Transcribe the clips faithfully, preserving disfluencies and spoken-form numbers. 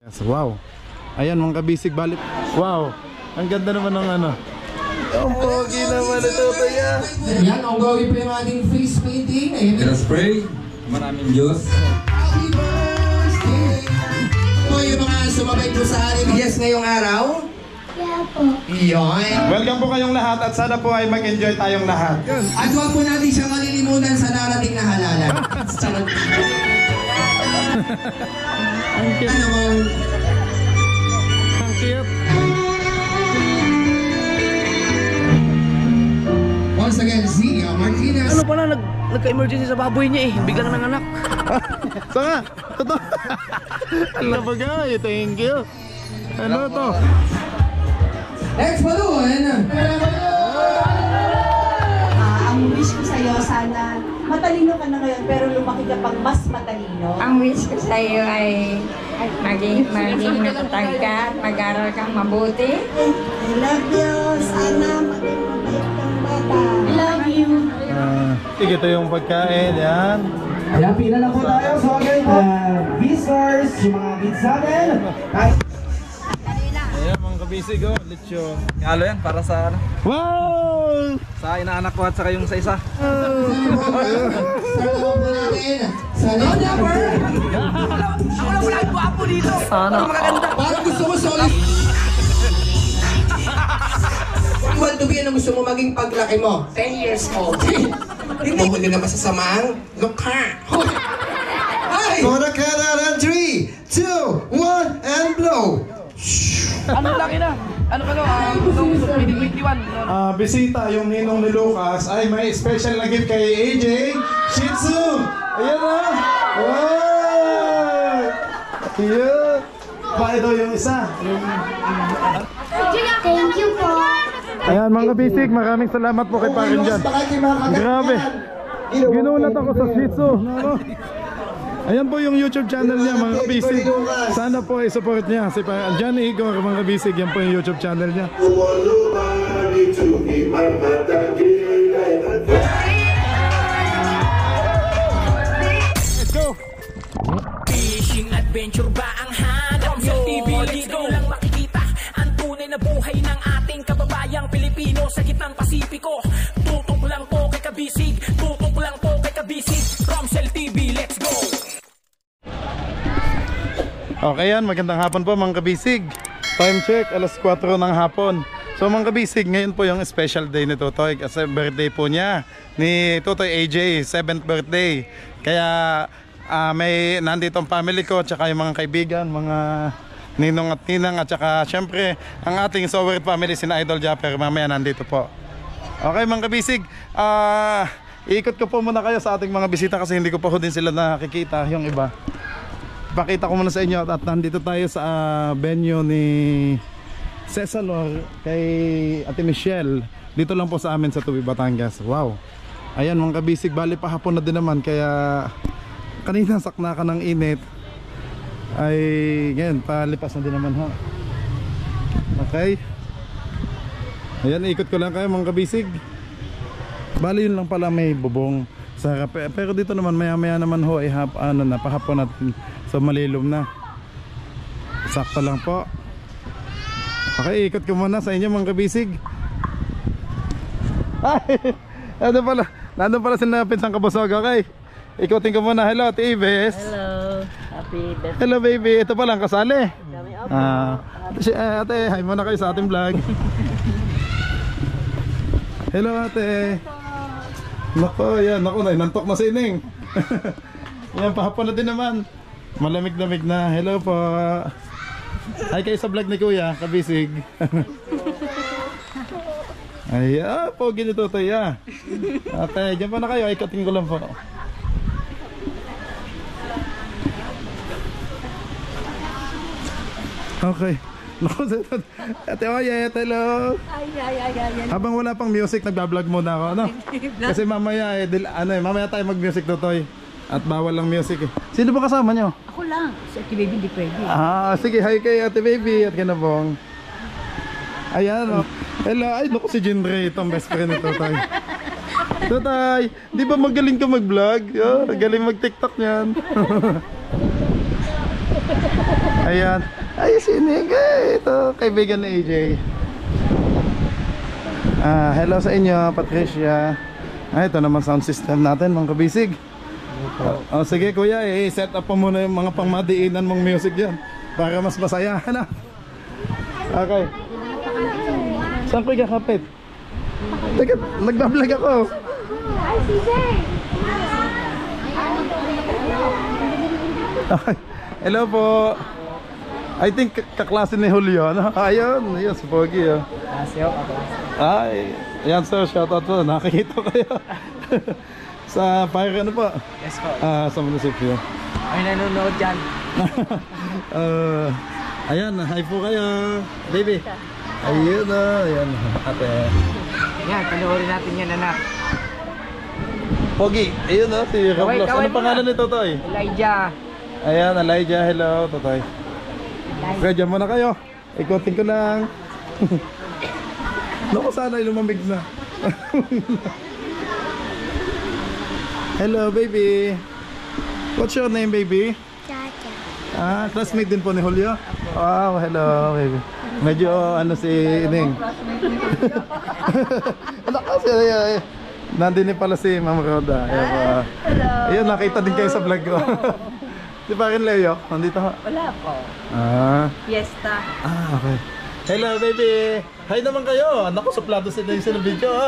Yes, wow. Ayan mga kabisig, balik. Wow. Ang ganda naman ng ano. Ang pogi naman ito, Taya. Yan, ang gawin po yung ating face painting. Ayan. Let's pray. Maraming Diyos. Happy birthday! Po yung mga sumabay po sa ating yes ngayong araw. Yeah po. Iyon. Welcome po kayong lahat at sana po ay mag-enjoy tayong lahat. At huwag po natin siya malilimutan sa narating na halalan. Ang cute. Ano mo? Ang cute. Once again, Zia Martinez. Ano pala, nag, nagka-emergency sa baboy niya eh. Biglang nanganak. Saka, totoo. Alam ba guys, thank you. Ano to? Next balloon. Ah, ang wish ko sa'yo, sana matalino ka na ngayon pero lumaki ka pang mas matalino. Ang wish ko sa iyo ay maging, maging matatag ka at mag-aral kang mabuti. I love you. Sana maging mabait kang bata. I love you. Ah, sige, ito yung pagkain, yan. Ayan, pila na po tayo sa mga uh, visitors, yung mga kids natin. Kahit Ayan mga kabisig, oh, lechon. Halo yan para sa ano? Wow! Sa inaanak ko at saka yung sa isa. Start off po natin. Sa no number. Ako lang wala ang guwapo dito. Sana. Parang gusto mo solid. You want to be ano gusto mo maging paglaki mo? ten years old. Hindi mo din naman sa samang. Look ha. Ay! for the countdown on three, two, one, and blow. Ano laki na? Ano ka no? Ah, twenty twenty-one. Ah, bisita yung ninong ni Lucas ay may special na gift kay A J Shih Tzu. Ayan na. Wow! Cute. Pa ito yung isa. Yung... Thank you po. Ayan mga kabisig, maraming salamat po kay Parin dyan. Grabe. Ginulat ako sa Shih Tzu. Nako. Ayan po yung YouTube channel niya mga kabisig. Sana po i-support niya. Si John Igor mga kabisig, yan po yung YouTube channel niya. Let's go! Fishing adventure ba ang hanap nyo? T V, let's go lang makikita ang tunay na buhay ng ating kababayang Pilipino sa gitnang Pasipiko. Tutok lang po kay Kabisig, tutok lang po kay Kabisig. Romsel T V, let's go! Okay yan, magandang hapon po mga kabisig. Time check, alas kwatro ng hapon. So mga kabisig, ngayon po yung special day ni Totoy kasi birthday po niya ni Totoy A J, seventh birthday. Kaya uh, may nandito ang family ko, tsaka yung mga kaibigan, mga ninong at ninang, at tsaka syempre ang ating Sowerit family, sina Idol Japper, mamaya nandito po. Okay mga kabisig, uh, iikot ko po muna kayo sa ating mga bisita kasi hindi ko pa ho din sila nakikita yung iba. Pakita ko muna sa inyo at nandito tayo sa uh, venue ni Cesalor kay Ate Michelle. Dito lang po sa amin sa Tubi, Batangas. Wow. Ayan mga kabisig, bali pa hapon na din naman kaya kanina sakna ka ng init. Ay ngayon palipas na din naman ha. Okay. Ayan, ikot ko lang kayo mga kabisig. Bali yun lang pala may bubong sa harap. Pero dito naman maya maya naman ho ay hap, ano na pahapon natin. So malilom na. Sakto lang po. Okay, ikot ko muna sa inyo mga kabisig. Ay, nandun pala Nandun pala si Pinsang Kabusog. Okay, ikutin ko muna. Hello Ate Ives. Hello. Happy birthday. Hello baby. Ito pa lang kasali. Ah, ate, ate, hi muna kayo sa ating vlog. Hello ate. Nako, yan. Nako, nantok na si Ining. Yan, pahapon na din naman. Malamig-lamig na. Hello po. Hi kayo sa vlog ni Kuya Kabisig. Ay, ah, pogi nito tayo ah. Ate, dyan pa na kayo. Ikating ko lang po. Okay. Ate Oyet, hello. Ay, ay, ay, ay. Habang wala pang music, nagbablog muna ako, ano? Kasi mamaya eh, dil, ano eh, mamaya tayo mag-music to Toy. At bawal lang music eh. Sino ba kasama nyo? Ako lang. Si Ate Baby hindi pwede. Ah, sige, hi kay Ate Baby at kinabong. Ayan, oh. Hello, ay naku si Jinre, itong best friend ni Totoy. Totoy, di ba magaling ka mag-vlog? Oh, galing mag-TikTok niyan. Ayan. Ay, sinig eh. Ito, kaibigan ni A J. Ah, hello sa inyo, Patricia. Ah, ito naman sound system natin, mga kabisig. Oh, oh, sige kuya, eh, set up pa muna yung mga pangmadiinan mong music dyan para mas masaya. Ano? Okay. Saan ko ikakapit? Teka, nagbablog ako. Ay, C J! Okay. Hello po. I think kaklase ni Julio, ano? Ayun, ayun, si Pogi, oh. Ay, ayan sir, shoutout po. Nakikita kayo. Sa fire, ano po? Yes po. Ah, sa munisipyo. Ay, nanonood dyan. uh, ayan, hi po kayo. Baby. Ayun, oh, ayan, ate. Yan, panoorin natin yan, anak. Pogi, ayun, oh, si Roblox. Ano pangalan nito, Toy? Elijah. Ayan, Elijah, hello, Totoy. Okay, dyan muna kayo. Ikotin ko lang. Naku, sana lumamig na. Hello, baby. What's your name, baby? Chacha. Ah, classmate din po ni Julio? Wow, hello, baby. Medyo, ano si Ining. Ano kasi, ay, nandun din pala si Ma'am Roda. Ayan, uh, ayun, nakita din kayo sa vlog ko. Di ba rin Leo? Nandito ka? Wala po. Ah. Fiesta. Ah, okay. Hello, baby. Hi naman kayo. Naku, suplado sila yung sila video, ah.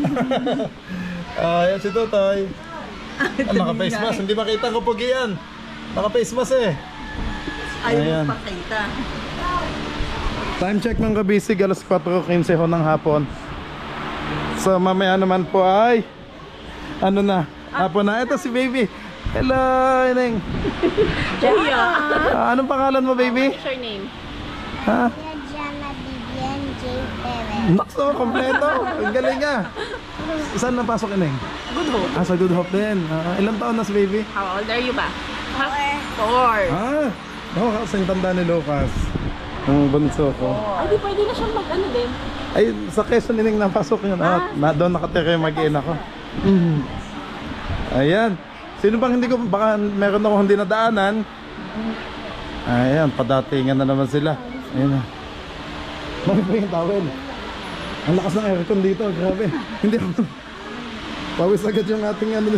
Ah, yan si Tutoy. Ah, naka-face mask. Hindi makita ko pogi yan. Naka-face mask eh. Ayaw magpakita. Time check ng kabisig, alas kwatro quince ho ng hapon. So, mamaya naman po ay ano na, hapon na. Ito si baby. Hello, Ineng. Jaya. Ah, anong pangalan mo, baby? What's your name? Ha? Diana Vivian J. Perez. Nakso, kompleto. Ang galing nga. Saan napasok, Ineng? Good Hope. Ah, sa Good Hope din. Ah, ilang taon na si baby? How old are you ba? Four. Four. Ah, oh, kasing tanda ni Lucas. Ang bunso ko. Ay, di pwede na siyang mag-ano din. Ay, sa Quezon Ineng napasok yun. Ah, na, doon nakatira yung mag-ina ko. Mm. Ayan. Sino bang hindi ko, baka meron ako hindi nadaanan. Ayan, padatingan na naman sila. Ayan na. Bakit ba yung towel? Ang lakas ng aircon dito, grabe. Hindi ako. Pawis agad yung ating ano.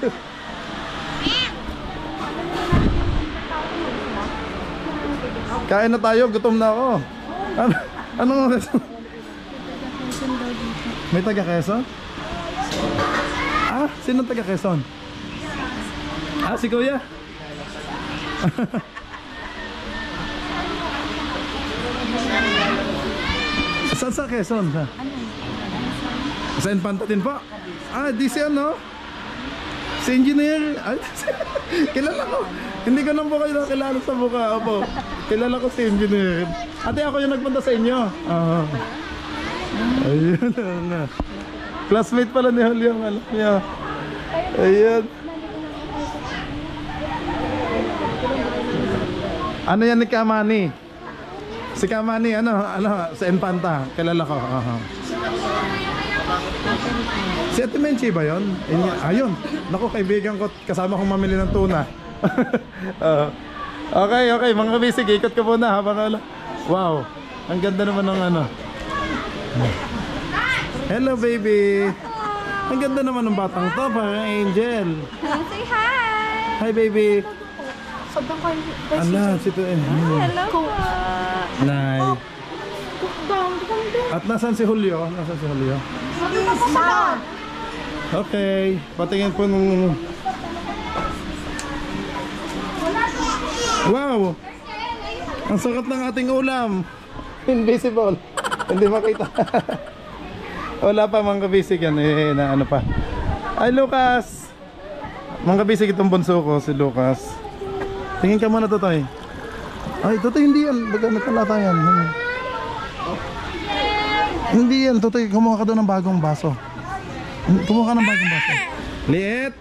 Kain na tayo, gutom na ako. Ano, anong oras? May taga Quezon? Ah, sino taga Quezon? Ah, si Kuya. Saan sa Quezon? Sa? Sa Infanta din po? Ah, di si ano? Si engineer. Ay, kilala ko. Hindi ko lang po kayo nakilala sa mukha. Opo. Kilala ko si engineer. Ate, ako yung nagpunta sa inyo. Oo. Ayun na. Classmate pala ni Julio. Alam niya. Ayun. Ano yan ni Kamani? Si Kamani, ano, ano, sa Infanta. Kilala ko. Uh-huh. Si Ate Menchi ba yun? Ayun. Naku, kaibigan ko. Kasama kong mamili ng tuna. uh, okay, okay. Mga kabisig, ikot ko muna habang ala. Wow. Ang ganda naman ng ano. Hello, baby. Ang ganda naman ng batang to. Parang angel. Say hi! Hi, baby. Sobrang kayo. Ala, sito eh. Hello po. Nay. At nasan si Julio? Nasan si Julio? Okay. Patingin po nung... Wow! Ang sarap ng ating ulam. Invisible. Hindi makita. Wala pa mga kabisig yan. Eh, na ano pa. Ay, Lucas! Mga kabisig itong bunso ko, si Lucas. Tingin ka muna, Totoy. Ay, Totoy, hindi yan. Baga nagkalata yan. Hmm. Hindi yan, Totoy. Kumuha ka doon ng bagong baso. Kumuha ka ng bagong baso. Liit!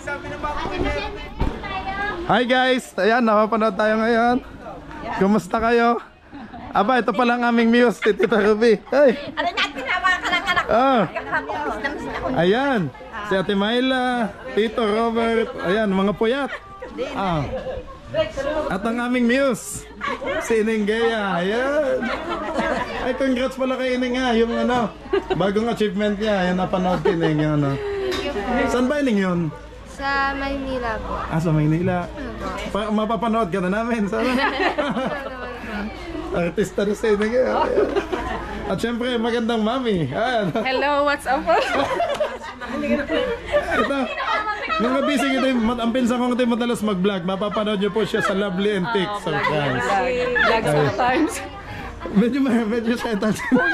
Hi guys! Ayan, napapanood tayo ngayon. Kumusta kayo? Aba, ito pala ang aming muse, si Tita Ruby. Hey! Ano natin na mga kanak-kanak? Ah! Kakapopis na miss ako. Ayan! Si Ate Myla, Tito Robert, ayan, mga puyat. Ah. At ang aming muse, si Ining Gea. Ayan. Ay, congrats pala kay Ining nga. Yung ano, bagong achievement niya. Ayan, napanood ko Ining yung ano. Saan ba Ining yun? Sa Maynila po. Ah, sa Maynila. Pa mapapanood ka na namin. Sana. Artista na si Ining. Ayan. At syempre, magandang mami. Ayan. Hello, what's up po? Ito, mga busy ito, ang pinsan ko ito madalas mag-vlog. Mapapanood nyo po siya sa Lovely and Thick. Surprise. Vlog sometimes. Medyo, medyo siya ito.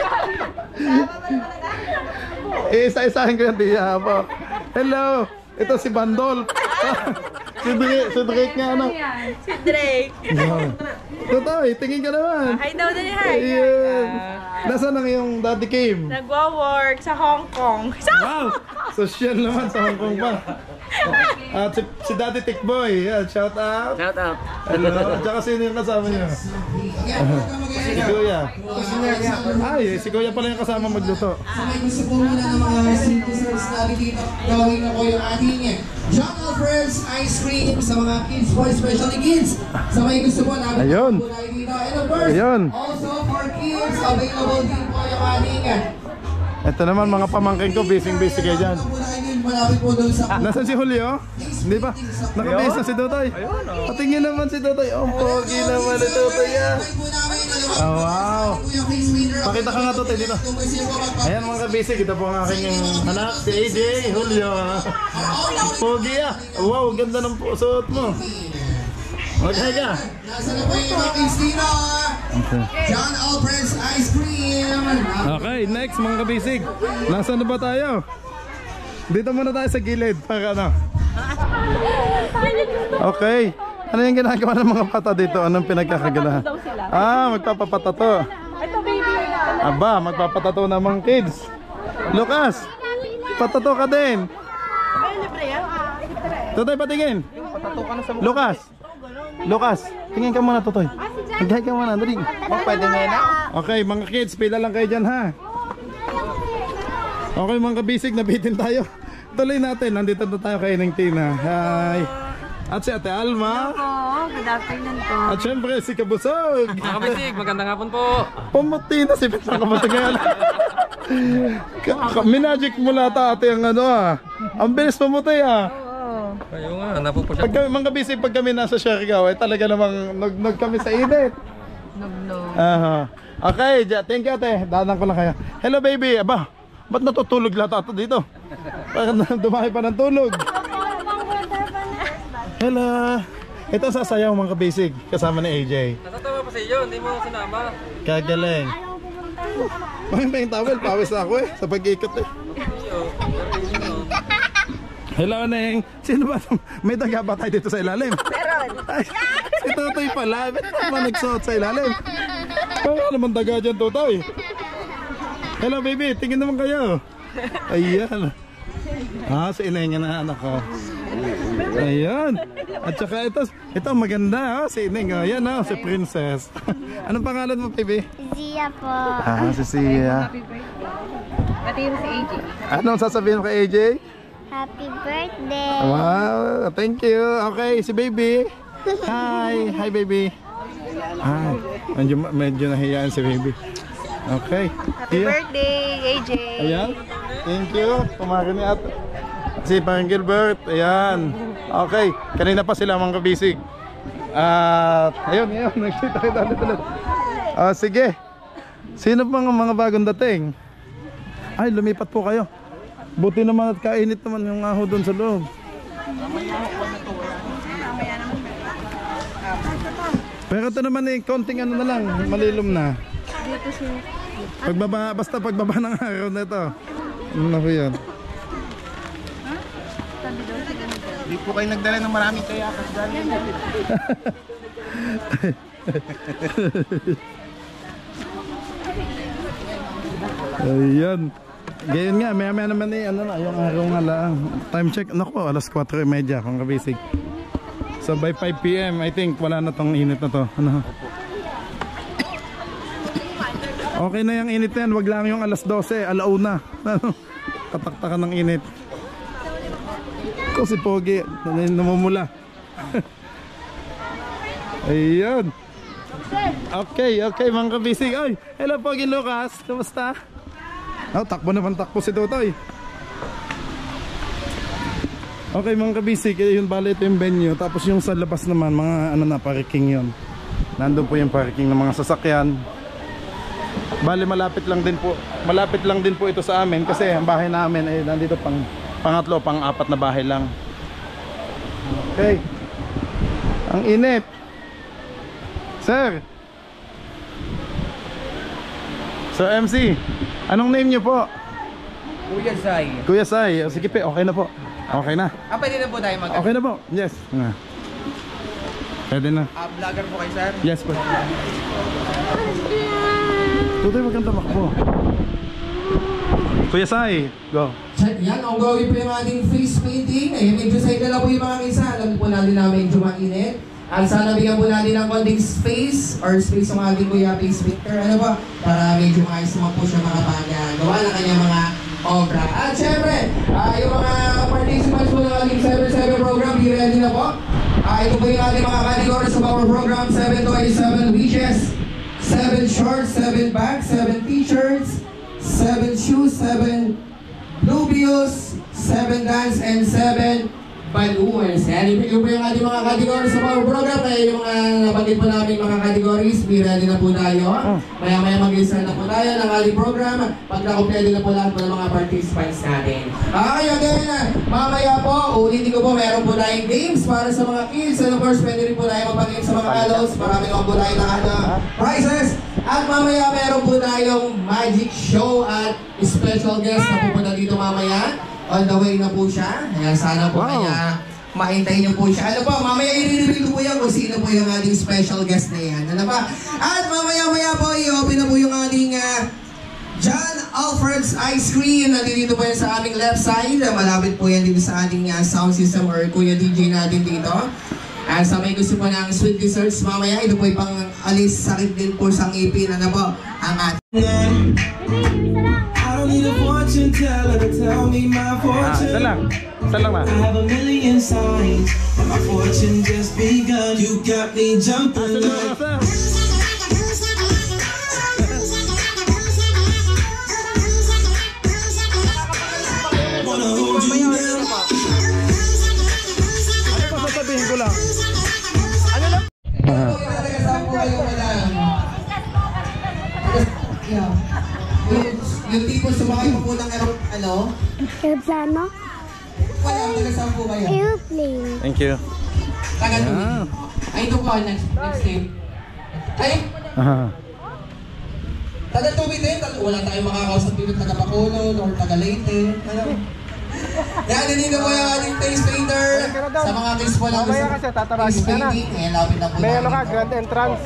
Isa-isahin ko yung tiya po. Hello, ito si Bandol. Si Drake, si Drake nga ano. Si Drake. Totoo, tingin ka naman. Hi daw din, hi. Ayan. Nasaan ang iyong daddy Kim? Nagwo-work sa Hong Kong. Wow! Social naman sa Hong Kong pa. At si, si Daddy Tickboy, yeah, shout out. Shout out. Hello. At saka sino yung kasama niyo? Si Kuya. Ay, si Kuya pala yung kasama magluto. So may gusto po muna ng mga citizens na dito gawin na po yung ating John Alfred's Ice Cream sa mga kids po, especially kids. So may gusto po namin Ayun. po tayo dito. And of course, Ayun. also for kids, available din po yung ating Ito naman mga pamangkin ko, busy-busy kayo dyan. malapit po doon sa Nasaan si Julio? Hindi ba? Nakabase na si Totoy. Patingin naman si Totoy. Oh, pogi naman ni Totoy yan. Oh, wow. Pakita ka nga Totoy dito. Ayan mga kabisig, ito po ang aking anak, si A J, Julio. Pogi ah. Wow, ganda ng suot mo. Okay ka. nasa na po yung mga Christina John Alfred's Ice Cream. Okay, next mga kabisig. Nasaan na ba tayo? Dito muna tayo sa gilid para ano. Okay. Ano yung ginagawa ng mga bata dito? Anong pinagkakagalahan? Ah, magpapapatato. Aba, magpapatato ng mga kids. Lucas, patato ka din. Totoy, patingin. Lucas. Lucas, tingin ka muna Totoy. Maghay ka muna, dali. Pwede nga na. Okay, mga kids, pila lang kayo dyan ha. Okay mga kabisig, nabitin tayo. Tuloy natin, nandito na tayo kay Neng Tina. Hi. At si Ate Alma. Oo, good afternoon po. At syempre si Kabusog. Mga kabisig, magandang hapon po. Pumuti na si Petra Kabusog ngayon. Minagic mo lata ate ang ano ah. Ang bilis pumuti ah. Kayo nga, napo po siya. Pag kami, mga kabisig, pag kami nasa Siargao, ay talaga namang nag-nag kami sa init. Nagno. Aha. Okay, thank you ate. Dadang ko lang kayo. Hello baby, aba. Ba't natutulog lahat ato dito? Bakit dumaki pa ng tulog? Hello. Ito sasayaw mga kabisig kasama ni A J. Natatawa pa sa iyo, hindi mo sinama. Kagaling. Bakit pa yung towel? Pawis na ako eh. Sa pag-ikot eh. Hello Neng. Sino ba? May daga ba tayo dito sa ilalim? Meron. Si Totoy pala. Ba't naman nagsuot sa ilalim? Parang naman daga dyan Totoy. Hello baby, tingin naman kayo. Ayan. Ah, si Ineng na anak ko. Ayan. At saka ito, ito maganda oh, si Ineng. Oh. Ayan oh, si Princess. Anong pangalan mo baby? Zia po. Ah, si Sia. Pati si A J. Anong sasabihin mo kay A J? Happy birthday. Wow, thank you. Okay, si baby. Hi, hi baby. Hi. Medyo, medyo nahiyaan si baby. Okay. Happy Here. birthday, A J. Ayan. Thank you. Kumarin ni at si Parang Gilbert. Ayan. Okay. Kanina pa sila mga kabisig. At ayun, ayun. Nagkita kita ulit. Ah, sige. Sino pang mga bagong dating? Ay, lumipat po kayo. Buti naman at kainit naman yung aho doon sa loob. Pero ito naman eh, konting ano na lang, malilom na. Pagbaba, basta pagbaba ng araw na ito. Ano po yun? Hindi po kayo nagdala ng maraming kayakas dali. Ayan. Ganyan nga, maya maya naman eh, ano na, yung araw nga lang. Time check, naku, alas kwatro e media kung kabisig. So by five p m I think wala na tong init na to. Ano? Okay na yung init na yan, wag lang yung alas dose, alauna. Ano? Kataktakan ng init. Ko si Pogi, namumula. Ayun. Okay, okay mga kabisig. Ay, hello Pogi Lucas. Kamusta? Oh, takbo naman takbo si Totoy. Okay mga kabisig, yun bali ito yung venue. Tapos yung sa labas naman, mga ano na, parking yun. Nandun po yung parking ng mga sasakyan. Bali malapit lang din po. Malapit lang din po ito sa amin. Kasi ang bahay namin ay nandito pang pangatlo, pang apat na bahay lang. Okay. Ang init. Sir. So M C, anong name niyo po? Kuya Sai. Kuya Sai. O, sige pe, okay na po. Okay na. Ah, pwede na po tayo mag- Okay na po. Yes. Nga. Pwede na. Ah, vlogger po kayo, sir? Yes po. Tutoy, maganda makbo. Kuya Sai, go. Check yan, ongoing po yung ating face painting. Ayan, medyo side na lang po yung mga kisa. Alam po natin na medyo mainit. At sana bigyan po natin ng konting space or space ng ating kuya face painter. Ano ba? Para medyo maayos naman po siya makapagawa ng kanyang mga obra. At syempre, uh, yung mga participants po ng ating seven seven program, be ready na po. Uh, ito po yung ating mga categories of our program, seven to eighty-seven wishes, seven shorts, seven bags, seven t-shirts, seven shoes, seven bluebills, seven dance, and seven balloons. Yan, ito po yung ating mga categories sa our program. Kaya yung mga nabanggit po namin mga categories, be ready na po tayo. Maya maya mag-start na po tayo ng ating program. Pag nakumpleto na po lahat po ng mga participants natin. Okay, again, mamaya po, ulitin ko po, meron po tayong games para sa mga kids. And of course, pwede rin po tayo magpag-games sa mga adults. Marami naman po tayo na ano, prizes. At mamaya meron po tayong magic show at special guest na pupunta dito mamaya. On the way na po siya. Kaya sana po Wow. kaya maintay niyo po siya. Ano po, mamaya i-reveal ko po yan kung sino po yung ating special guest na yan. Ano ba? At mamaya-maya po, i-open na po yung ating uh, John Alfred's Ice Cream. Nandito po yan sa aming left side. Malapit po yan dito sa ating uh, sound system or Kuya D J natin dito. At sa may gusto po ng sweet desserts mamaya, ito po yung pang alis sakit din po sa ngipin. Ano po? Ang ating... I don't need a fortune teller to tell me my Ah, fortune. isa lang. Isa lang na. I have a million signs, and my fortune just begun. You got me jumping like. Wanna hold you down. Ano pa sasabihin ko lang? Yung, yung tipo sumakay po po ng aero- ano? Aeroplano? Wala, taga saan po kayo? Airplane. Thank you. Taga Tumi. Ah. Ay, ito po, next, next name. Ay, Ah. taga Tumi din. Tal- Wala tayong makakausap dito taga Bacolod or taga Leyte. Ano? Yan, nandito po yung ating face painter. Sa mga kids po lang Mamaya kasi, tataragin face ka na. painting. Ayan, lapit na po May ano ka, natin. grand entrance.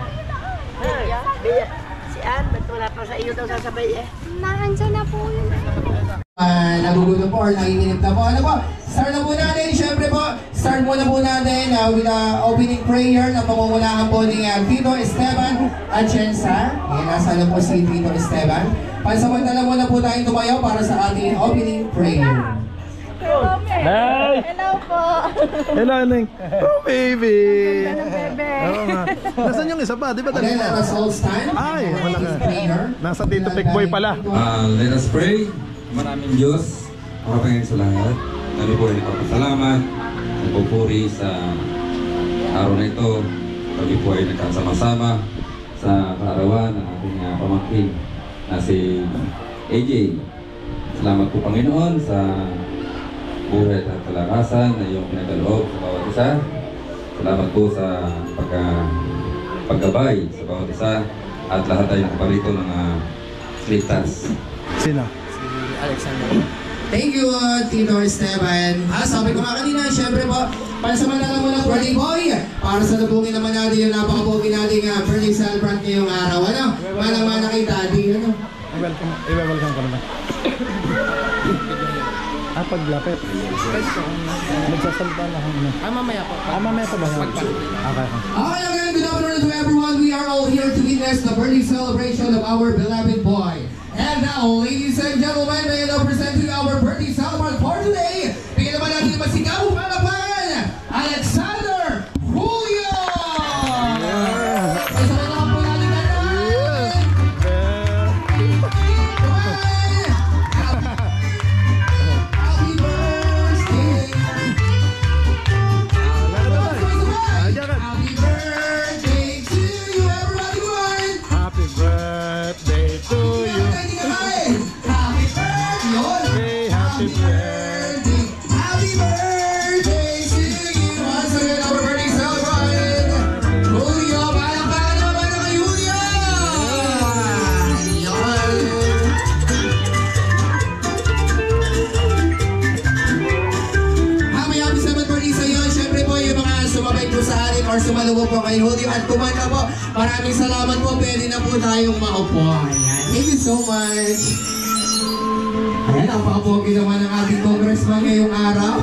Si Ann, ba't wala pa sa iyo daw sasabay eh? Nakansa na po yun. Uh, nagugulo po or nakikinig na po. Ano po? Start na po natin. Siyempre po, start muna po natin uh, with the opening prayer na pamumulaan po ni uh, Tito Esteban Atienza. Ayan, nasa na po si Tito Esteban. Pansamantala muna po tayong tumayo para sa ating opening prayer. Hey! Hello po. Hello, Neng. Oh, baby! Bebe. Oo nga. Nasaan yung isa pa? Di ba Again, dali let us all stand. Ay, for wala this ka. prayer. Nasa Tito Pekboy pala. Ah, let us pray. Maraming Diyos, makapangin sa lahat. Kami po ay nagpapasalamat, nagpupuri sa araw na ito. Kami po ay nagkasama-sama sa kaarawan ng ating uh, pamangkin na si A J. Salamat po Panginoon sa buhay at kalakasan na iyong pinagkaloob sa bawat isa. Salamat po sa pagka, paggabay sa bawat isa at lahat tayo nakaparito ng uh, ligtas. Sino? Thank you, uh, Tito Esteban. Ah, sabi ko nga kanina, syempre po, pansamantala muna birthday boy. Para sa nabungin naman natin yung napakabugi nating uh, birthday celebrant ngayong araw. Ano? Manang mana kay Daddy, ano? Welcome. I-welcome ka naman. Ah, paglapit. Magsasalita na ako. Ah, mamaya po. Ah, mamaya pa ba? Okay. Okay, again, good afternoon to everyone. We are all here to witness the birthday celebration of our beloved boy. And now, ladies and gentlemen, may I now present to you our birthday celebrant for today. Bigyan naman natin masigaw palapan, Alexander Julio! kay Julio at kumanta po. Maraming salamat po. Pwede na po tayong maupo. Ayan. Thank you so much. Ayan, ang papogi naman ng ating congressman ngayong araw.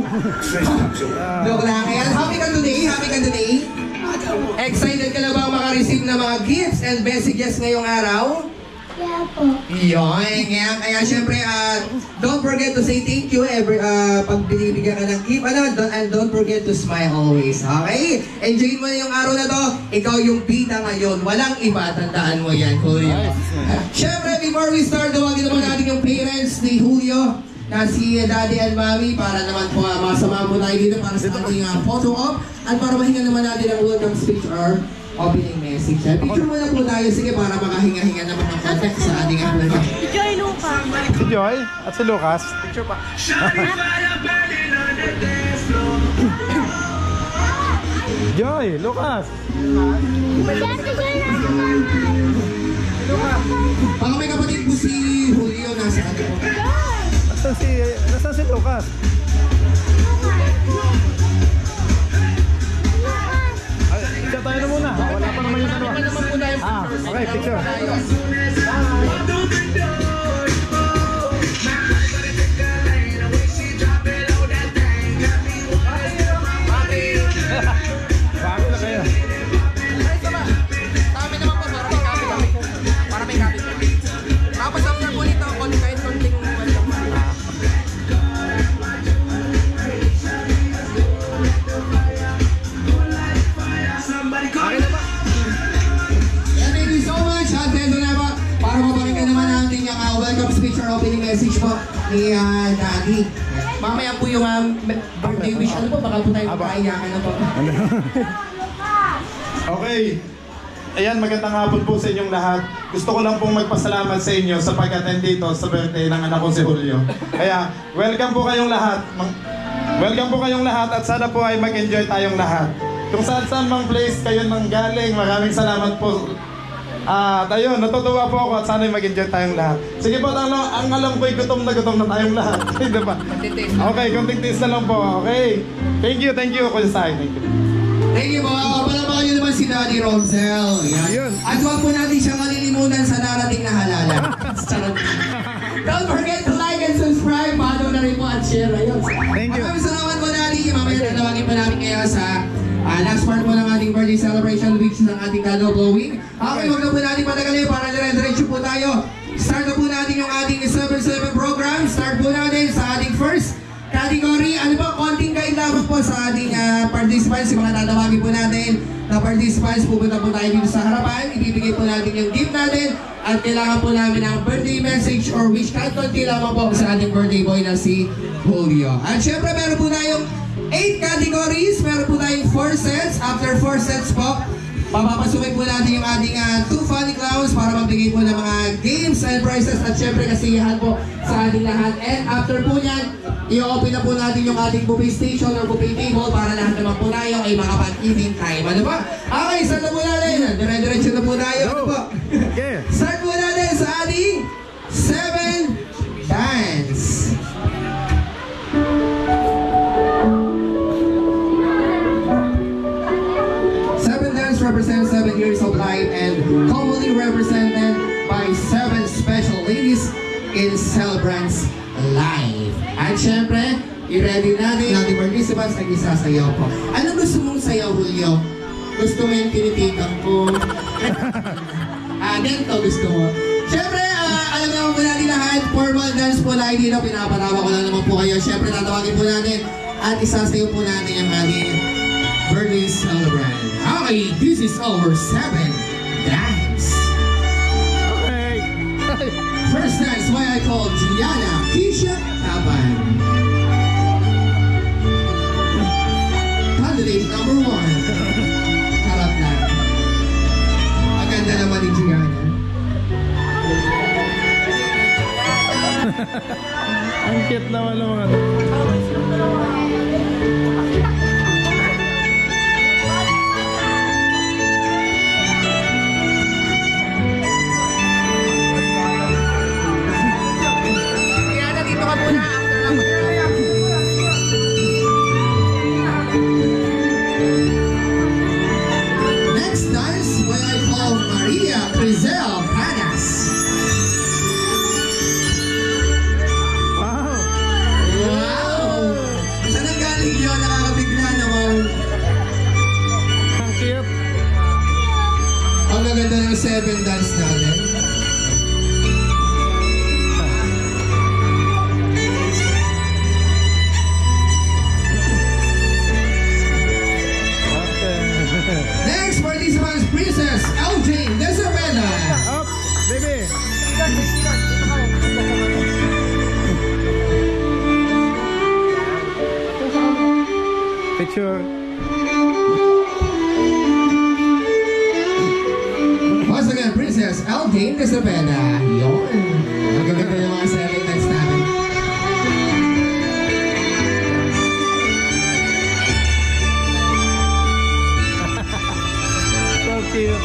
Joke lang. Ayan, happy ka today? Happy ka today? Excited ka na ba maka-receive ng mga gifts and messages ngayong araw? Yeah po. Yun, kaya, kaya syempre, uh, don't forget to say thank you every, uh, pag binibigyan ka ng gift, ano, don't, and don't forget to smile always, okay? Enjoy mo na yung araw na to, ikaw yung bida ngayon, walang iba, tandaan mo yan, Julio. Syempre, before we start, tawagin naman natin yung parents ni Julio, na si Daddy and Mommy, para naman po uh, masama po tayo dito para sa ating uh, photo op, at para mahinga naman natin ang welcome speech or opening message. Picture muna po tayo, sige, para makahinga-hinga naman ng context sa ating application. Si Joy Lucas. Si Joy at si Lucas. Picture pa. Joy, Lucas. Yan, si Joy nasa naman. Baka may kapatid po si Julio nasa ano po. Nasaan si, nasaan si Lucas? Ay, siya tayo na muna. Wala pa naman yung ano. Ah, okay, picture. Bago na kayo. Sa amin naman po, para may copy kami. Para may copy po. Tapos after po nito, kahit konting welcome. Okay na ba? Yeah, thank you so much. At ito na ba? Para mapakinggan naman natin yung uh, welcome speech or opening message po ni uh, Daddy. Mamaya po yung um, birthday wish. Ano po? Baka po tayo makaiyakan na po. Okay. Ayan, magandang hapon po sa inyong lahat. Gusto ko lang pong magpasalamat sa inyo sa pag-attend dito sa birthday ng anak ko si Julio. Kaya, welcome po kayong lahat. Welcome po kayong lahat at sana po ay mag-enjoy tayong lahat. Kung saan saan mang place kayo nang galing, maraming salamat po. At ayun, natutuwa po ako at sana ay mag-enjoy tayong lahat. Sige po, ang, ang alam ko'y gutom na gutom na tayong lahat. Hindi ba? Okay, konting taste na lang po. Okay. Thank you, thank you, Kuya Sai. Thank you. Thank you po. Palabakan nyo naman si Daddy Romsel. Yan. At huwag po natin siyang malilimutan sa narating na halalan. Don't forget to like and subscribe. Follow na rin po at share. Ayun. Thank you. Maraming salamat po, Daddy. Mamaya tatawagin po namin kayo sa uh, last part po ng ating birthday celebration which ng ating candle blowing. Okay, huwag na po natin patagalin para dire-diretso po tayo. Start na po natin yung ating seven seven program. Start po natin sa ating first category. Ano ba, konting guide lamang po sa ating uh, participants, yung mga tatawagin po natin na participants. Pupunta po tayo dito sa harapan, ibibigay po natin yung gift natin at kailangan po namin ng birthday message or wish kahit konti lamang po sa ating birthday boy na si Julio. At syempre meron po tayong eight categories, meron po tayong four sets. After four sets po, papapasukin po natin yung ating uh, two funny clowns para magbigay po ng mga games and prizes at syempre kasiyahan po sa ating lahat. And after po nyan, i-open na po natin yung ating buffet station or buffet table para lahat naman po tayo ay makapag-eating time. Ano ba? Okay, start na po natin. Dire-diretso na po tayo. Ano po? Start po natin sa ating seven dance. Seven dance represents seven years of life and commonly represented by seven special ladies in celebrants life. At syempre, i-ready natin ang ating participants na isasayaw po. Ano gusto mong sayaw, Julio? Gusto mo yung tinitigan ko? Ah, ganito gusto mo. Syempre, uh, alam naman po natin lahat, formal dance po lahat dito. Pinapatawa ko lang naman po kayo. Syempre, tatawagin po natin at isasayaw po natin yung ating birthday celebrant. Okay, this is our seven dance. Okay. First dance, why I call Juliana Keisha Taban. Candidate number one. Harap lang. Ang ganda naman ni Juliana. Ang cute naman ng mga Rizal Panas. Wow! Wow! Saan ang galing yun? Nakakabigla naman. Ang cute! Ang gaganda ng seven dance natin. Next participant is Princess L J Isabella. Up! Baby! Picture! Once again, Princess L J Isabella. Yun. Ang gaganda ng mga seven dance natin. So cute!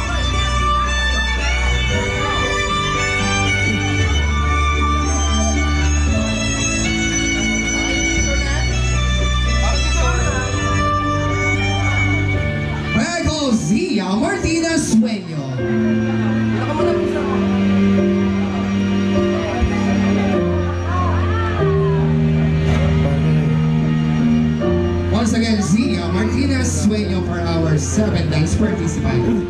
Michael Zia Martina Sueño. Once again, Zia Martina Sueño for our seven dance participant.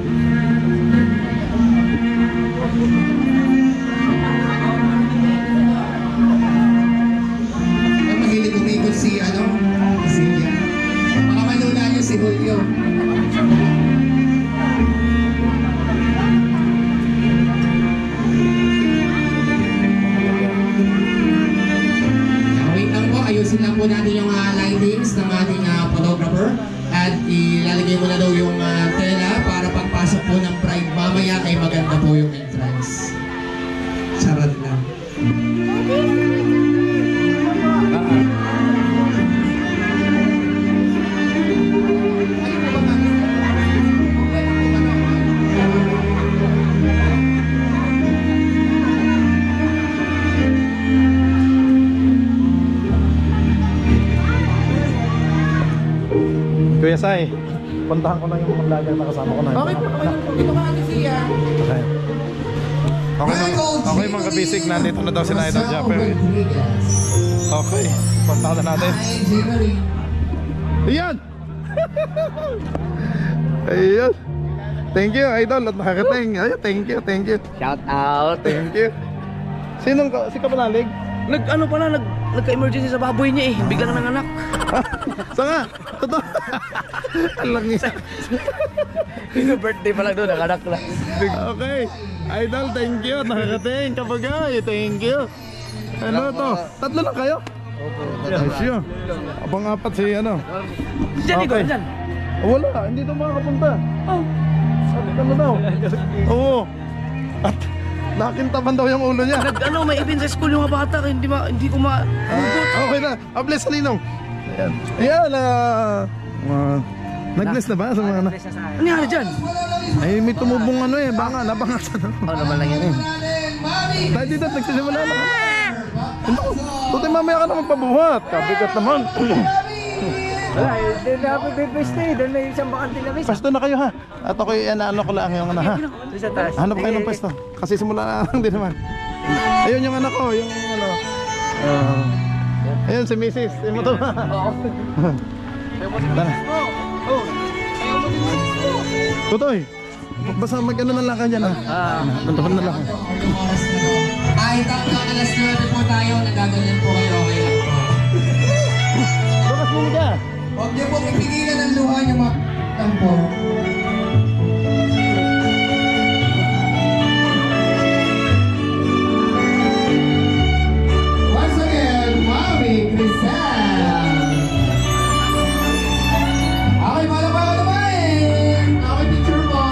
Ang mahilig umikot si ano? Si Zia. Baka malula niyo si Julio. Wait lang po, ayusin lang po natin yung uh, lightings ng ating uh, photographer at ilalagay mo na daw yung uh, tela para pagpasok po ng bride mamaya ay maganda po yung entrance. Charot lang. Kuya Sai, puntahan ko na yung mga vlogger na kasama ko na. Okay po, okay po. Ito ka ate siya. Okay. Okay, mga, okay mga kabisig, nandito na daw si Idol Japper. Okay, puntahan na natin. Ayan! Ayan! Thank you, Idol, at nakakating. Ayan, thank you, thank you. Shout out. Thank you. Sinong ka? Si Kapanalig? Nag ano pala, nag nagka-emergency sa baboy niya eh. Bigla na nanganak. Saan nga? Totoo. Alang niya. Yung birthday pa lang doon, nanganak na. Okay. Idol, thank you. Nakakating. Kapagay, thank you. Ano to? Tatlo lang kayo? Opo. Asyo. Abang apat si ano. Diyan, Igor, Okay. diyan. Wala, hindi to makakapunta. Oh. Sabi ka na daw. Oo. At nakintaban daw yung ulo niya. Nag ano, may event sa school yung mga bata, hindi ma hindi ko ma Ah, okay na. Ah, bless sa ninong. Ayan. Ayan, ah. Uh, nag-bless na ba sa mga anak? Ano nangyari dyan? Ay, may tumubong ano eh. Banga, nabangatan. Oh, naman lang yan eh. Dahil dito, nagsisimula lang. Tutoy, mamaya ka na magpabuhat. Kabigat naman. Wala, doon na ako pipista eh. Doon may isang bakante na miss. Pwesto na kayo ha. At ako'y ano ko lang yung ano ha. Sa taas. Hanap kayo ng pwesto. Kasi simula na lang din naman. Ayun yung anak ko, yung ano. Uh, ayun si missus. Yung mo to ba? Tara. Tutoy, basta mag-ano na lang ka dyan ha. Ah, Tuntuhan na lang. Kahit ang alas nueve po tayo, nagaganyan po kayo, okay lang po. Bukas mo ka. Huwag niyo pong ipigilan ang luha niyo mga tampo. Once again, Mami Crisel. Okay, mga naman ako naman. Okay, picture po.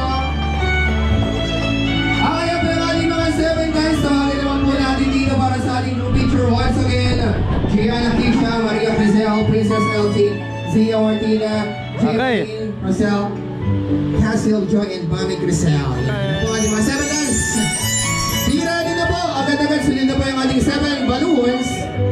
Okay, ang pinakaling mga seven guys. Tawagin naman po natin dito para sa ating group picture. Once again, Gianna Kisha, Maria Crisel, Princess L T, Zia Martina, Okay. Jeffrey, Marcel, Cassil, Joy, and Mami Crisel. Yan po ang ating mga seven guys. Tira din na po. Agad-agad sunod na po yung ating seven balloons.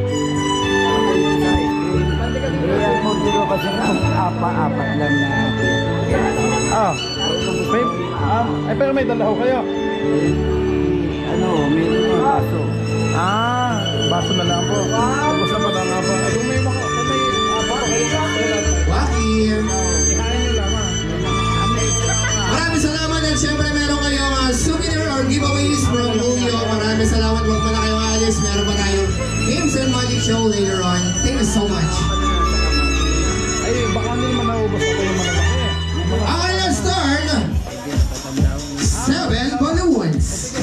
Iyan mo dito kasi apa-apat lang na. Ah. May, um, ay pero may dalaw kayo? Ano, meron mga baso. Ah, baso na lang po. Tapos na pala nga po. Kung may mga, kung may apa kayo. Wakir! Ihain nyo lamang. Maraming salamat at syempre meron kayong uh, souvenir or giveaways from Julio. Maraming salamat. Huwag mo na kayong alis. Meron pa tayong games and magic show later on. Thank you so much. Ay, baka hindi naman naubos ako yung mga laki. Okay, let's start. Seven balloons.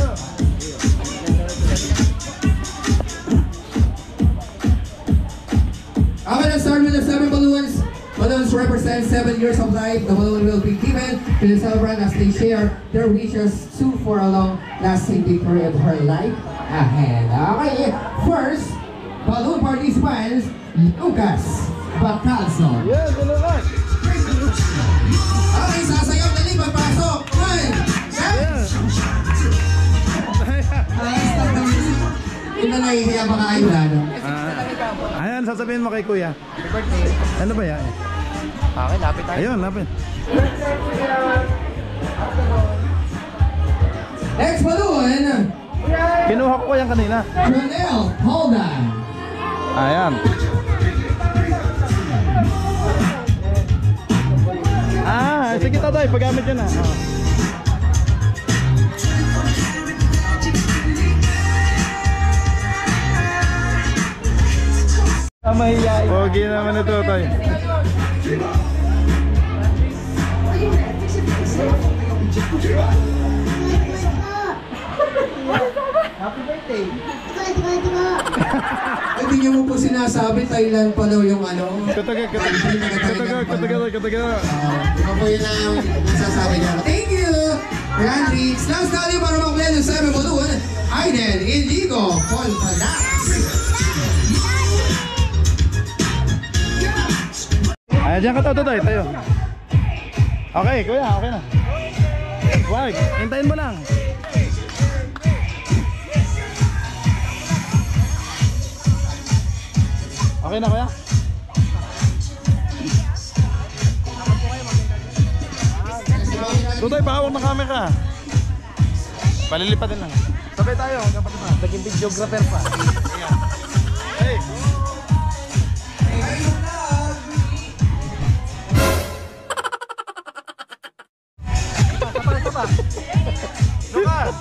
Okay, let's start with the seven balloons. Balloons represent seven years of life. The balloon will be given to the celebrant as they share their wishes to for a long-lasting victory of her life ahead. Okay, first, balloon participants, Lucas Bacalso. Yeah, gano'n lang. Okay, sasayaw dali, pagpasok. One, Yeah. Ito na nahihiya pa kayo na, no? Ah, ayan, sasabihin mo kay kuya. Happy birthday. Ano ba yan? Okay, lapit tayo. Ayun, lapit. Next balloon, Kinuha ko yan kanina. Chanel Holden. Ayan. Ah, sige tatay, paggamit yun ah. Oh. Ah, mahiyain. Pogi naman ito tayo. Happy birthday. Ay, di niyo mo po sinasabi, Thailand pa daw yung ano. Kataga, kataga, kataga, kataga, kataga. Ito po yun ang nasasabi niya. Thank you, Randy. Last tayo para mag-play ng seven balloon, Aiden Indigo Fontanas. Ayan, dyan ka tayo tayo, tayo. Okay, kuya, okay na. Wag, hintayin mo lang. Okay na kuya? Tutoy, pahawak ng camera. Palilipad din lang. Sabay tayo, dapat ba? Naging videographer pa. Hey! Lukas!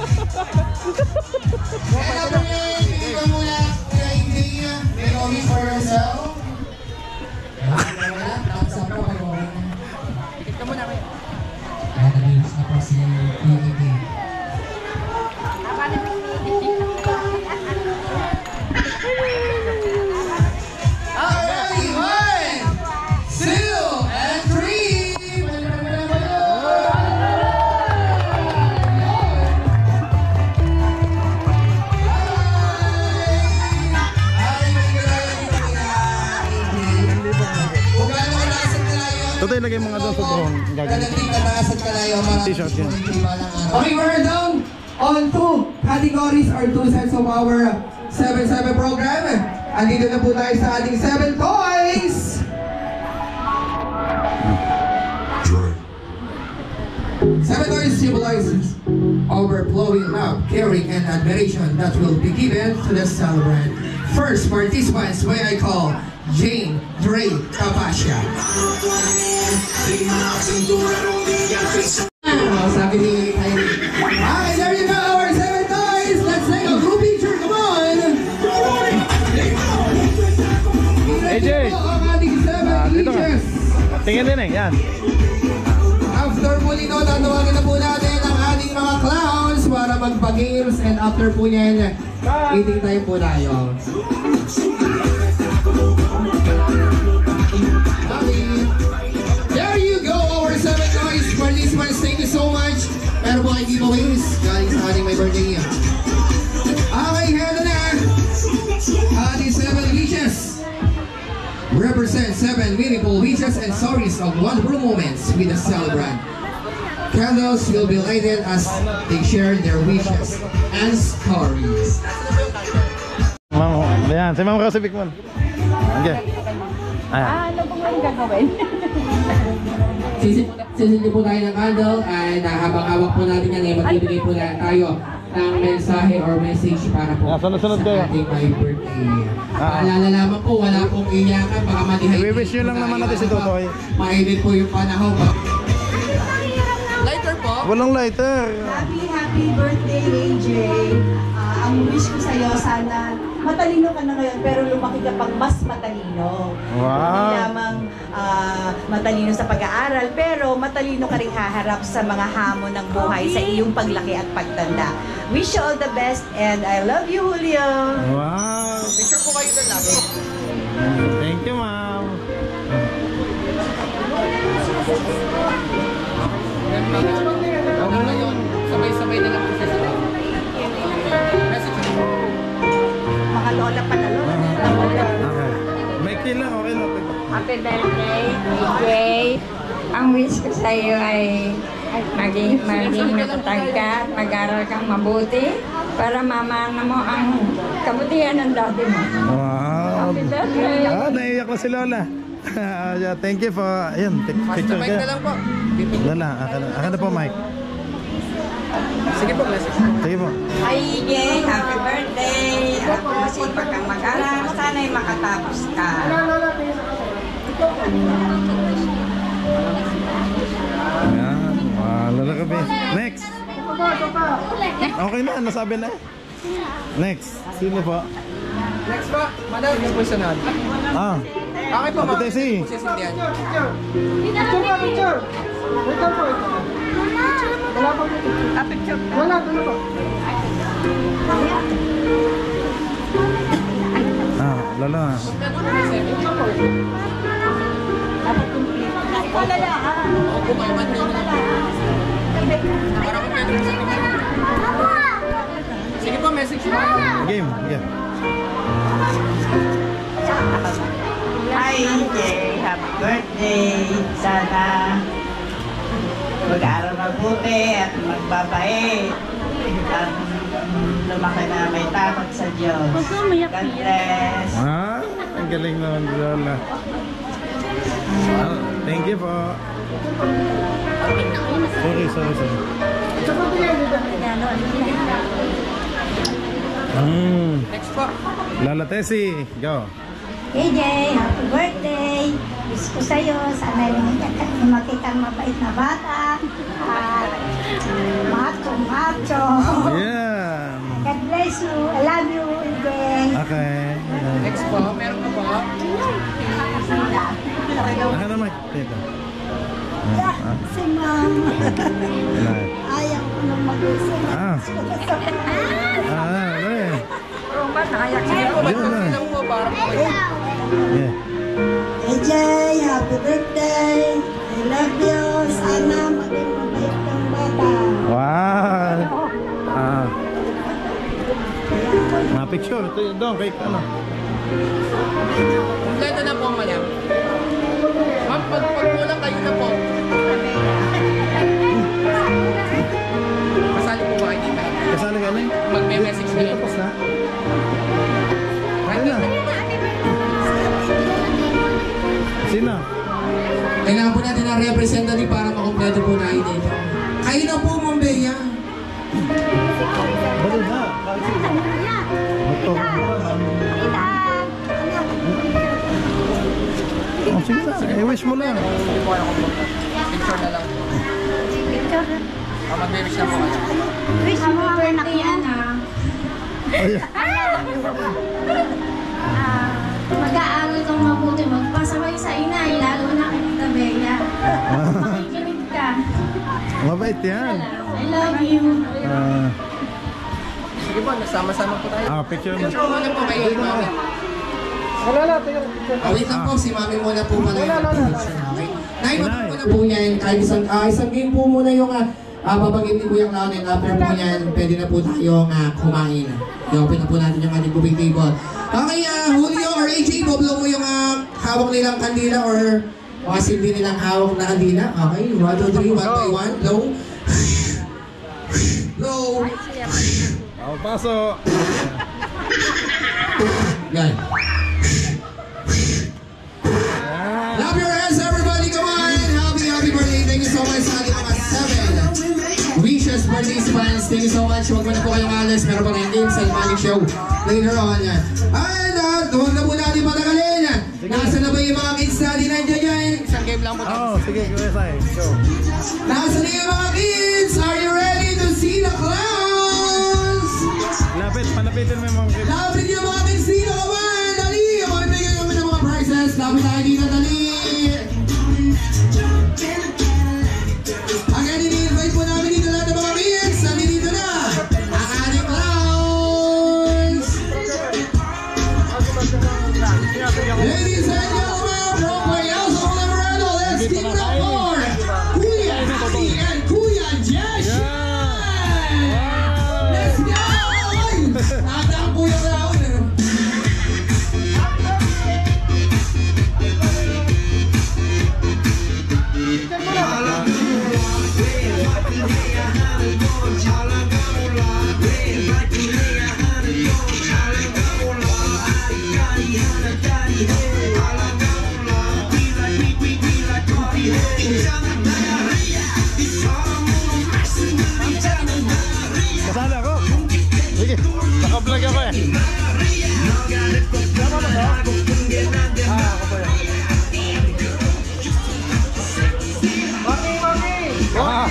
Ito muna, Kuya India. May Romy for yourself. Tapos ako, may Romy. Tikit ka muna kayo. Kaya nag-iwas na po si Kuya India. Okay, one, two, and three. Tutoy, lagay mo nga doon sa buhong gagawin. T-shirt yan. Okay, we're down on two categories or two sets of our seven seven program. Andito na po tayo sa ating seven toys. Seven toys symbolizes overflowing love, caring, and admiration that will be given to the celebrant. First participants, may I call Jane Dre Tapasya. Oh, sabi ni Kylie. Okay, there you go, our seven toys. Let's take a group picture, come on. A J. Ang ating seven Ah, dito ka. leeches. Tingin din eh, yan. After po nito, tatawagin na po natin ang ating mga clowns para magpa-games, and after po niyan, eating time po tayo. Okay. There you go, our seven toys participants. Thank you so much. Pero po kayo giveaways galing sa ating may birthday. Okay, heto na. Ating seven leashes represent seven meaningful wishes and stories of wonderful moments with the celebrant. Candles will be lighted as they share their wishes and stories. Ma'am, ayan, si Ma'am Rosie Bigman. Okay. Ayan. Ah, ano bang ang gagawin? Sisit, sisit po tayo ng candle and uh, habang hawak po natin yan, eh, magbibigay po na tayo ng mensahe or message para po Ah, sunod-sunod sa kayo. ating my birthday. Ah. Paalala lamang po, wala pong iyakan, baka ma-dehydrate. I-wish nyo lang naman natin si Totoy. Mainit po yung panahon. Lighter po. Walang lighter. Happy, happy birthday, A J. Ah, ang wish ko sa'yo, sana matalino ka na ngayon, pero lumaki ka pang mas matalino. Wow. Hindi lamang ah, matalino sa pag-aaral, pero matalino ka rin haharap sa mga hamon ng buhay sa iyong paglaki at pagtanda. Wish you all the best, and I love you, Julio. Wow. Picture po kayo doon lagi. Thank you, ma'am. Ano na yun? Sabay-sabay na lang po siya sila. Message po. Mga lola pa na lola. Okay. May kila, okay na. Happy birthday, A J. Ang wish ko sa iyo ay maging, maging matatag ka at mag-aral kang mabuti para mamana mo ang kabutihan ng dati mo. Wow. Happy birthday. Ah, naiyak na si Lola. Yeah, thank you for, ayun, pic- picture Sabay na ka. lang po. Dito. Lola, akin na, akin na po, Mike. Sige po, message. Sige po. Ay, A J, happy birthday. At masipag kang mag-aral. Sana'y makatapos ka. Ayan. Wow, Lola Kabi. Next. Okay na, nasabi na. Next. Sino po? Next po, madam, yung po sunod. Ah. Okay po, Ate ma'am. Tessie. Po si Cynthia. Ah, Lola. Kumaman nyo na lang. Para ko pwede sa tingin. Sige po, message po. Game, game. Hi, A J, happy birthday. Sana mag-aral mabuti at magbabait. At lumaki na may takot sa Diyos. God bless. Ah, ang galing naman, Lola. Ah, thank you po. Sorry, sorry, sorry. Mm. Next po. Lola Tessie, go. A J, happy birthday! Wish ko sa'yo, sana lumaki kang mabait na bata at macho-macho. Yeah. God bless you. I love you, A J. Okay. Next po, meron pa po. Akin na, Mike. Teka. Ah, ah. Si Ma'am. Wala. Ayaw ko nang mag-isip. Ah. Ah, dali. Sige po, Yun na. mag-confirm lang po para po kayo. Yeah. A J, happy birthday! I love you. Sana maging mabait kang bata. Wow. Ah. Mga picture. Ito yun doon. Kay ano. Kompleto na po, madam. Ma'am, pag pagkulang kayo na po. Kasali po ba kayo dito? Kasali ka na eh. Magme-message na lang po. Tapos na. Right na. Sino? Kailangan po natin ng representative para makompleto po na dito. Kayo na po, Ma'am Bea. Bali na. Ito. Oh, sige na. I-wish mo lang. Hindi po kayo kumpleto. Picture na lang. Picture. Ah, mag-wish na po kayo. Wish mo birthday yan ah. Ay, Ah, mag-aaral kang mabuti, magpasaway sa inay, lalo na kay Tita Bea. Makikinig ka. mabait yan. I love you. Ah, Sige po, nagsama-sama po tayo. ah, picture mo. Picture muna po kayo, mami. Ah, wait lang po, si Mami muna po pala yung picture. Okay. Nay, wag Nay. muna po yan. Kahit isang, ah, isang game po muna yung uh, babagin ni Kuya Clown, and after po yan, pwede na po tayong uh, kumain. I-open na po natin yung ating buffet table. Okay, uh, Julio or A J, boblo mo yung uh, hawak nilang kandila or mga silbi nilang hawak na kandila. Okay, one, two, three, one by one. Blow. Blow. Oh, paso. Yan. Clap your hands, everybody. Come on. Happy, happy birthday, thank you so much. Huwag mo na po kayong alas. Meron pa rin games and magic show later on yan. And uh, huwag na po natin patagalin. Nasa na ba yung mga kids natin nandiyan yan? Isang game lang po. Oo, sige, go ahead. Go. Nasa na yung mga kids? Are you ready to see the clowns? Lapit, panapitin mo yung mga kids. Lapit yung mga kids dito, come on! Dali! Magbigay kami ng mga prizes. Lapit tayo dito, dali! Again, ini-invite po namin dito lahat ng mga kids. Nandito na ang ating clowns! Ladies and gentlemen, from Payaso Colorado, let's give it up for Kuya Hati and Kuya Jesh! Let's go! Nata ang Kuya Clown! Kasali ako. Sige, naka-vlog ako eh. Tama ba ba? Ah, ako pa yan. Mami, mami! Ah.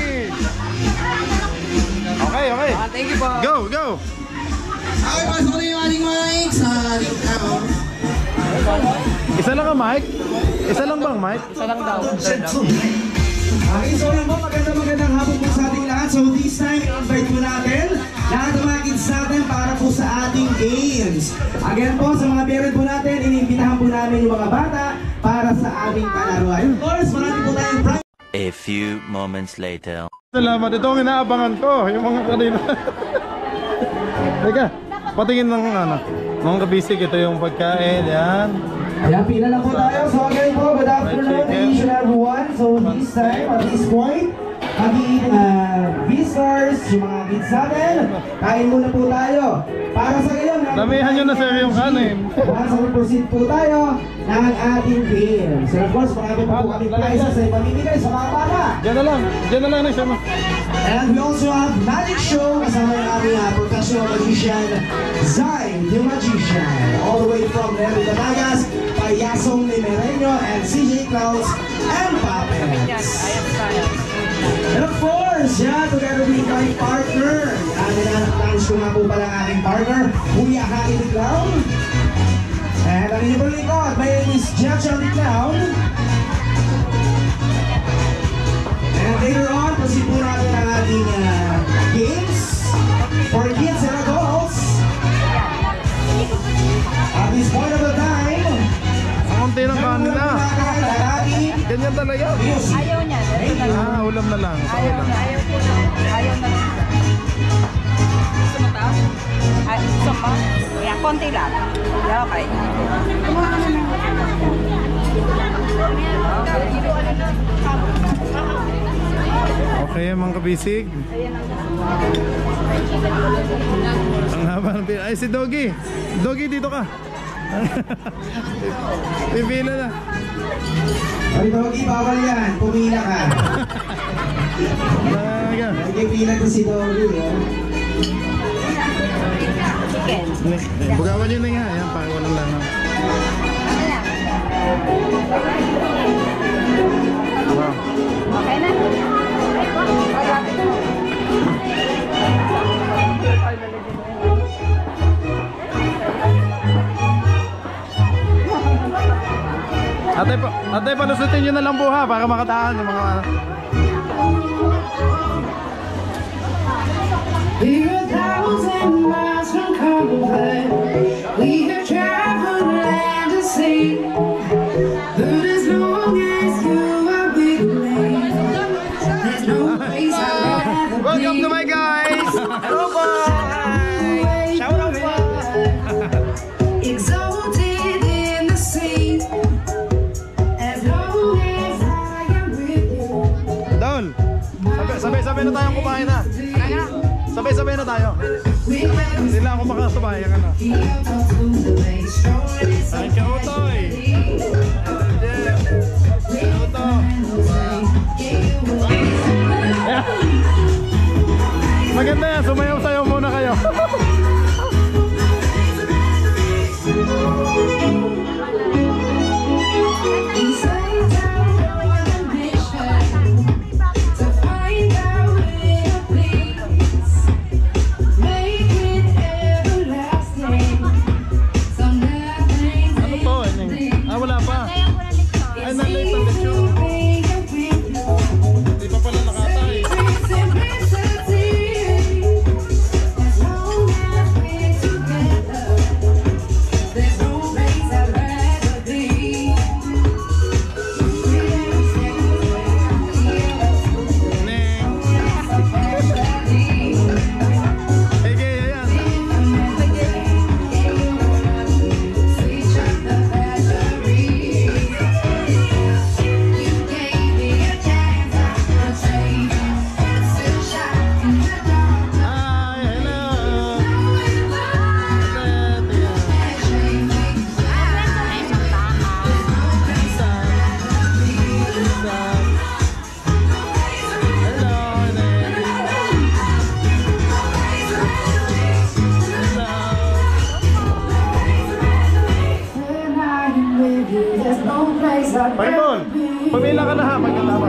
Okay, okay. Ah, thank you po. Go, go! Okay, pasok na yung ating mic sa ating clown. Isa lang ang mic? Isa lang bang mic? Isa lang daw. Okay, so lang po, magandang magandang hapon po sa ating lahat. So this time, invite po natin lahat ng mga kids natin para po sa ating games. Again po, sa mga parent po natin, iniimbitahan po namin yung mga bata para sa aming palaruan. Of course, marami po tayong prize. A few moments later. Salamat, ito ang inaabangan ko. Yung mga kanina. Teka, patingin ng ano, mga kabisig, ito yung pagkain, yan. Ayan, pila lang po tayo. So again po, good afternoon to each and everyone. So this time, at this point, magiging uh, visitors, yung mga kids natin, kain muna po tayo. Para sa ngayon, damihan nyo na sir yung kanin. once we proceed po tayo ng ating game. So of course, marami pa po kami prizes ay pamimigay sa mga bata. Diyan na lang, diyan na lang na siya. And we also have magic show kasama yung aming uh, professional magician, Zay, the Magician. All the way from Nero Batangas, Payasong Limereño, and C J Clouds, and Puppets. And of course, yeah, together with my partner. Yan, nanaklans ko nga po pala ang aking partner, Kuya Hati the Clown. And ang inyong lingkod, my name is Jeff the Clown. And later on, proceed po natin ang ating uh, games for kids and adults. At this point of the time, ang konti ng kanin na. Ganyan talaga. Ayaw niya. Ah, ulam na lang. Ayaw na. Ayaw po na. Ayaw na. Gusto mo ta? Ay, gusto mo? Kaya, konti lang. Yeah, okay. Okay, mga kabisig. Ang haba ng pila. Ay, si Doggy. Doggy, dito ka. Pipila na. Ay, Doggy, bawal yan. Pumila ka. Talaga. Nagpipila ko si Doggy. Eh. Chicken. Bugawan nyo na nga. Yan, para walang lang. Wow. Okay na? Ate, pa, ate, palusutin nyo na lang po ha para makataan yung mga... We're a thousand miles from comfort. We have traveled land and sea. But as long as you are with me, there's no place I'd rather be. Welcome to my guys! Hello po! Shout out po! Exalted in the sea. As long as I am with you. Down! Sabay-sabay na tayong kumain na. Sabay-sabay na tayo. Hindi lang ako makasabay. Yan na. Kain ka, Utoy! Uto! Maganda yan, sumayaw-sayaw muna kayo. Paibol, pumila ka na ha, magkatama.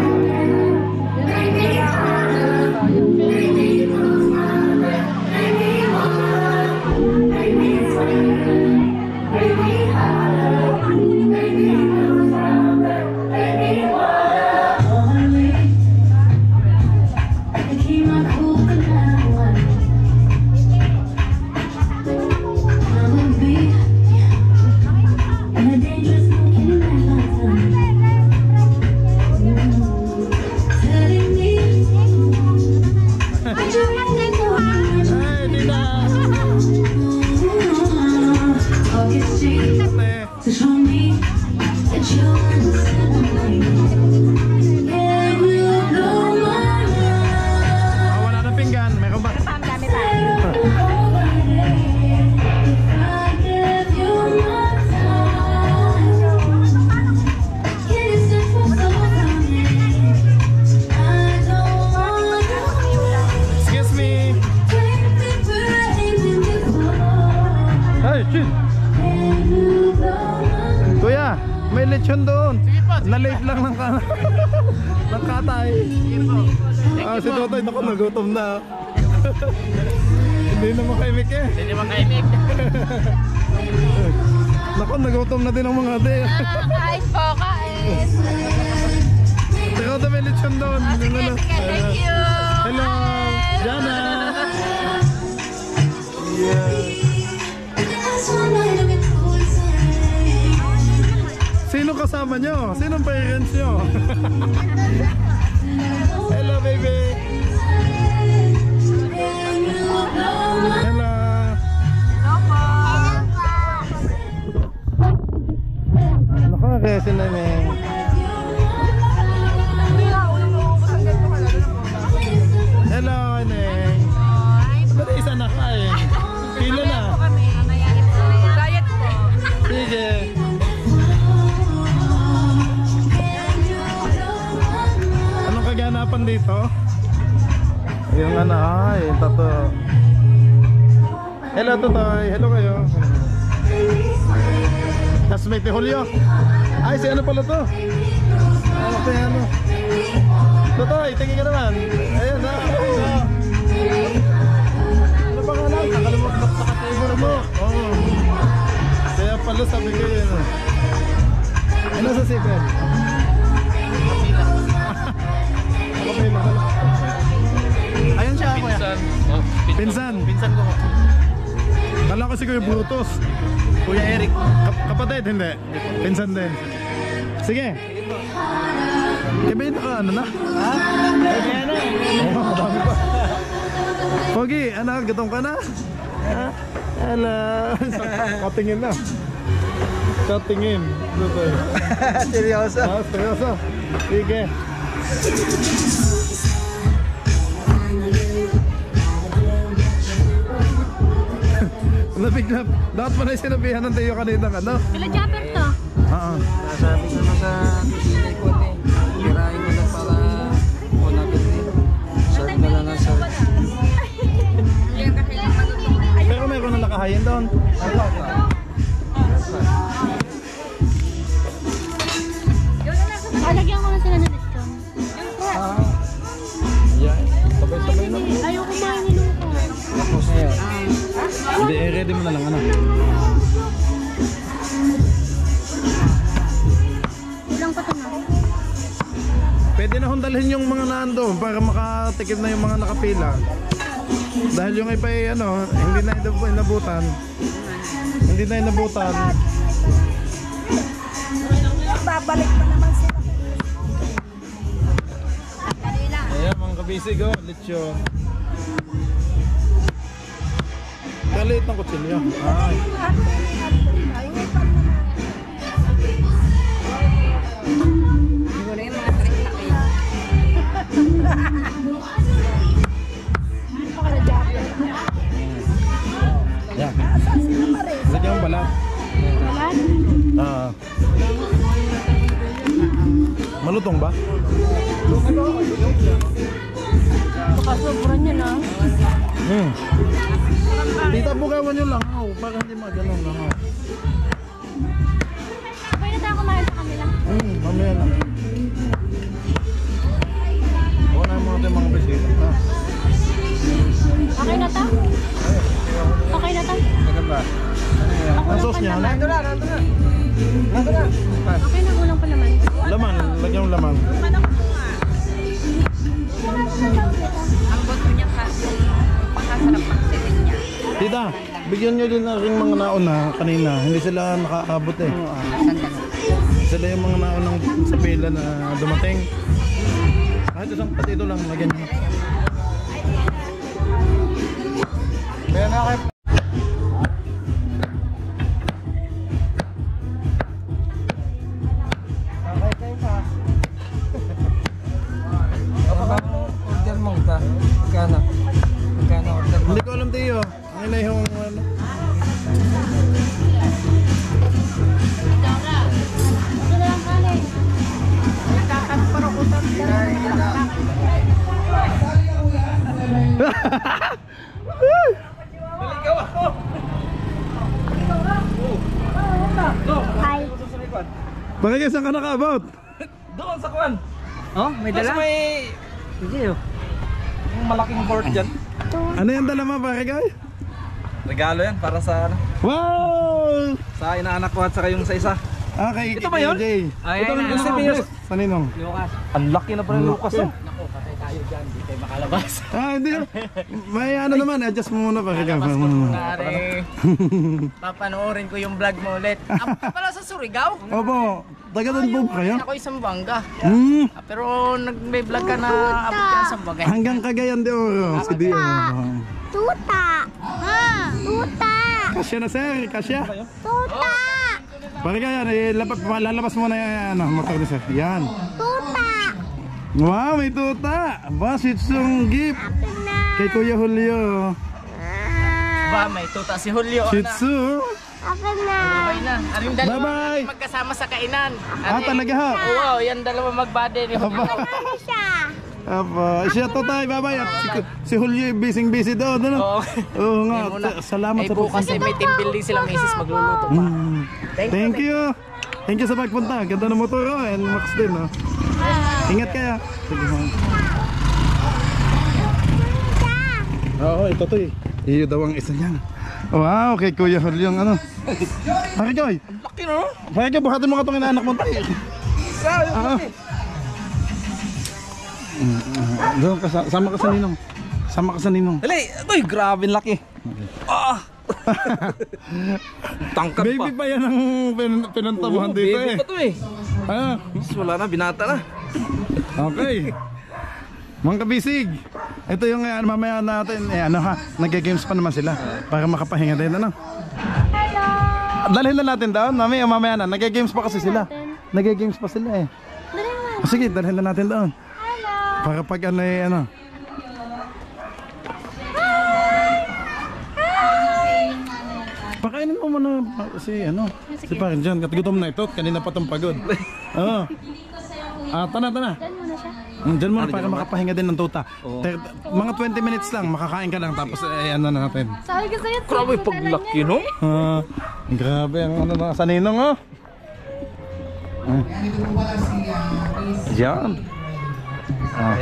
Kuya, may lechon doon. Na-late lang ng, ka ng katay. Ah, si Totoy, naku, nagutom na. Hindi na makaimik eh. Hindi na makaimik. Naku, nagutom na din ang mga ate. Kain po, kain. Teka, may lechon doon. Oh, sige, sige, thank you. Hello, Jana. Yeah. Sino kasama nyo? Sinong parents nyo? Hello, baby. Hello. Naka-resi na niya. Hello, Neng. Ba't isa na kain? Pila na. Diet po. Sige. Anong kaganapan dito? Yung ano, ay, yung tato. Hello, Totoy. Hello kayo. Classmate ni Julio. Ay, si ano pala to? Ano to yan, ano? Totoy, tingin ka naman. Ayan, ha? Ano pa nga lang? Nakalimot ba sa katibor mo? Oo. Kaya pala sabi ko yun. Ano sa secret? Nakapila. Ayun siya, kuya. Pinsan. Pinsan ko. Kala ko si Kuya Brutus. Kuya Eric. Kap kapatid, hindi. Pinsan din. Sige. Kaya ba ka ano na? Ha? Kaya na. Oo, madami pa. Pogi, anak, gutom ka na? Ha? Hello. Katingin na. Katingin. Seryoso? Ha, seryoso. Sige. Nabigla. Dapat pa na sinabihan ng tayo kanina ka, no? Pila chopper to? Oo. Sasabi ko naman sa sinay ko ate. Kirain ko lang para kunagin eh. Serve na lang ang serve. bahayin doon. Alagyan ko na sila ng lechon. Yeah, sabay-sabay na. Ayoko kumain ni Luca. Tapos na yun. Hindi, eh, ready mo na lang, ano? Kulang pa ito na. Pwede na hundalhin yung mga nando para makatikim na yung mga nakapila. Dahil yung iba ay ano, hindi na inabutan. Hindi na inabutan. Babalik pa naman sila. Ayan mga kabisig, oh, lechon. Kaliit ng kutsilyo. Ay. Yan. Lagyan mo balat. Balat? Ah. Malutong ba? Baka sobrang niya na. Hmm. Tita, bugawan nyo lang. Oh, para hindi magalang lang. Oh. Pwede na tayo kumain sa kanila. Hmm, mamaya lang. Huwag na mga tayo mga bisita. Ah. Okay na ta? Okay na ta? Maganda. Ang sauce niya, ano? Okay na, ulang pa naman. Laman, lagyan mo laman. Ang boto niya kasi makasarap ang silin niya. Tita, bigyan nyo din na ring mga nauna kanina. Hindi sila nakaabot eh. Sila yung mga naunang sa pila na dumating. Kahit isang patito lang, lagyan nyo. Kaya na kayo. Order mo ta. Magkano? Magkano order mo? Hindi ko alam tayo. Ang ina yung ano. Ito na lang kanin. Nakakaparakutan. Naligaw ako. Hi. Bakit kayo saan ka naka-about? Doon sa kwan. Oh, may dala? Tapos may... Hindi oh. Yung malaking board dyan. Ano yung dala mo, pare kayo? Regalo yan para sa ano? Wow! Sa inaanak ko at saka yung sa isa. Ah, kay Ito ba yun? A J. Ay, Ito ay, lang ay, yung ay, Lucas. Saninong? Lucas. Ang laki na pala ng Lucas oh. Naku, patay tayo dyan. Hindi tayo makalabas. Ah, hindi. May ano naman, adjust mo muna pare kayo. Labas ko kunwari. Papanoorin ko yung vlog mo ulit. Ako ka pala sa Surigao? Opo, taga doon po kayo? Ako isang bangga. Hmm. Ah, pero nag-may vlog ka na abot ka sa bagay. Hanggang Cagayan de Oro, si Dio. Tuta. Ha? Tuta. Kasya na sir, kasya. Tuta. Pare kayo, eh, lapat, lalabas mo na yung ano, motor ni sir. Yan. Tuta. Wow, may tuta. Ba, sitsong gift. Kay Kuya Julio. Ba, may tuta si Julio. Shih Tzu. Akin na. Bye na. Ano yung dalawa Bye-bye. magkasama sa kainan? Ah, talaga ha? Oo, wow, yan dalawa magbade ni Julio. Ano siya? Apa, siya to tayo, bye-bye. At si, si Julio busy-busy doon, ano? Oo. Oo nga, Yan muna. salamat Ay sa po kasi may team building sila, misis magluluto pa. Mm. Thank, Thank you. you. Thank you sa pagpunta. Ganda ng motor, oh. And Max din, oh. Ingat kaya. Sige, ha. Oo, ito to eh. Iyo daw ang isa niyan. Wow, kay Kuya Julio yung ano. Pare Joy. Laki no? Pare Joy, buhatin mo ka itong inaanak mo tayo. Ah. Doon ka, sa- sama ka sa ninong. Sama ka sa ninong. Dali, ito'y grabe laki. Ah! Tangkad pa. Baby pa yan ang pin- pinuntamuhan Oo, dito baby eh. pa to eh. Ah, Mas wala na, binata na. okay. Mga kabisig, ito yung ano, mamaya natin, eh ano ha, nag-games pa naman sila para makapahinga din, ano? Hello. Dalhin na natin doon, mamaya, mamaya na, nag-games pa kasi sila. Nag-games pa sila eh. Dali naman. O, sige, dalhin na natin doon. Hello. Para pag ano eh, ano. Pakainin mo muna si ano, si Parin dyan, gutom na ito, kanina pa itong pagod. Oo. Ah, tana, tana. Dan muna siya. Diyan muna para makapahinga din ng tuta. Ter- mga twenty minutes lang, makakain ka lang tapos eh, ano na natin. Sabi ko sa'yo, Grabe paglaki, no? Ah, grabe ang ano na sa ninong oh. Ah. Diyan. Ah.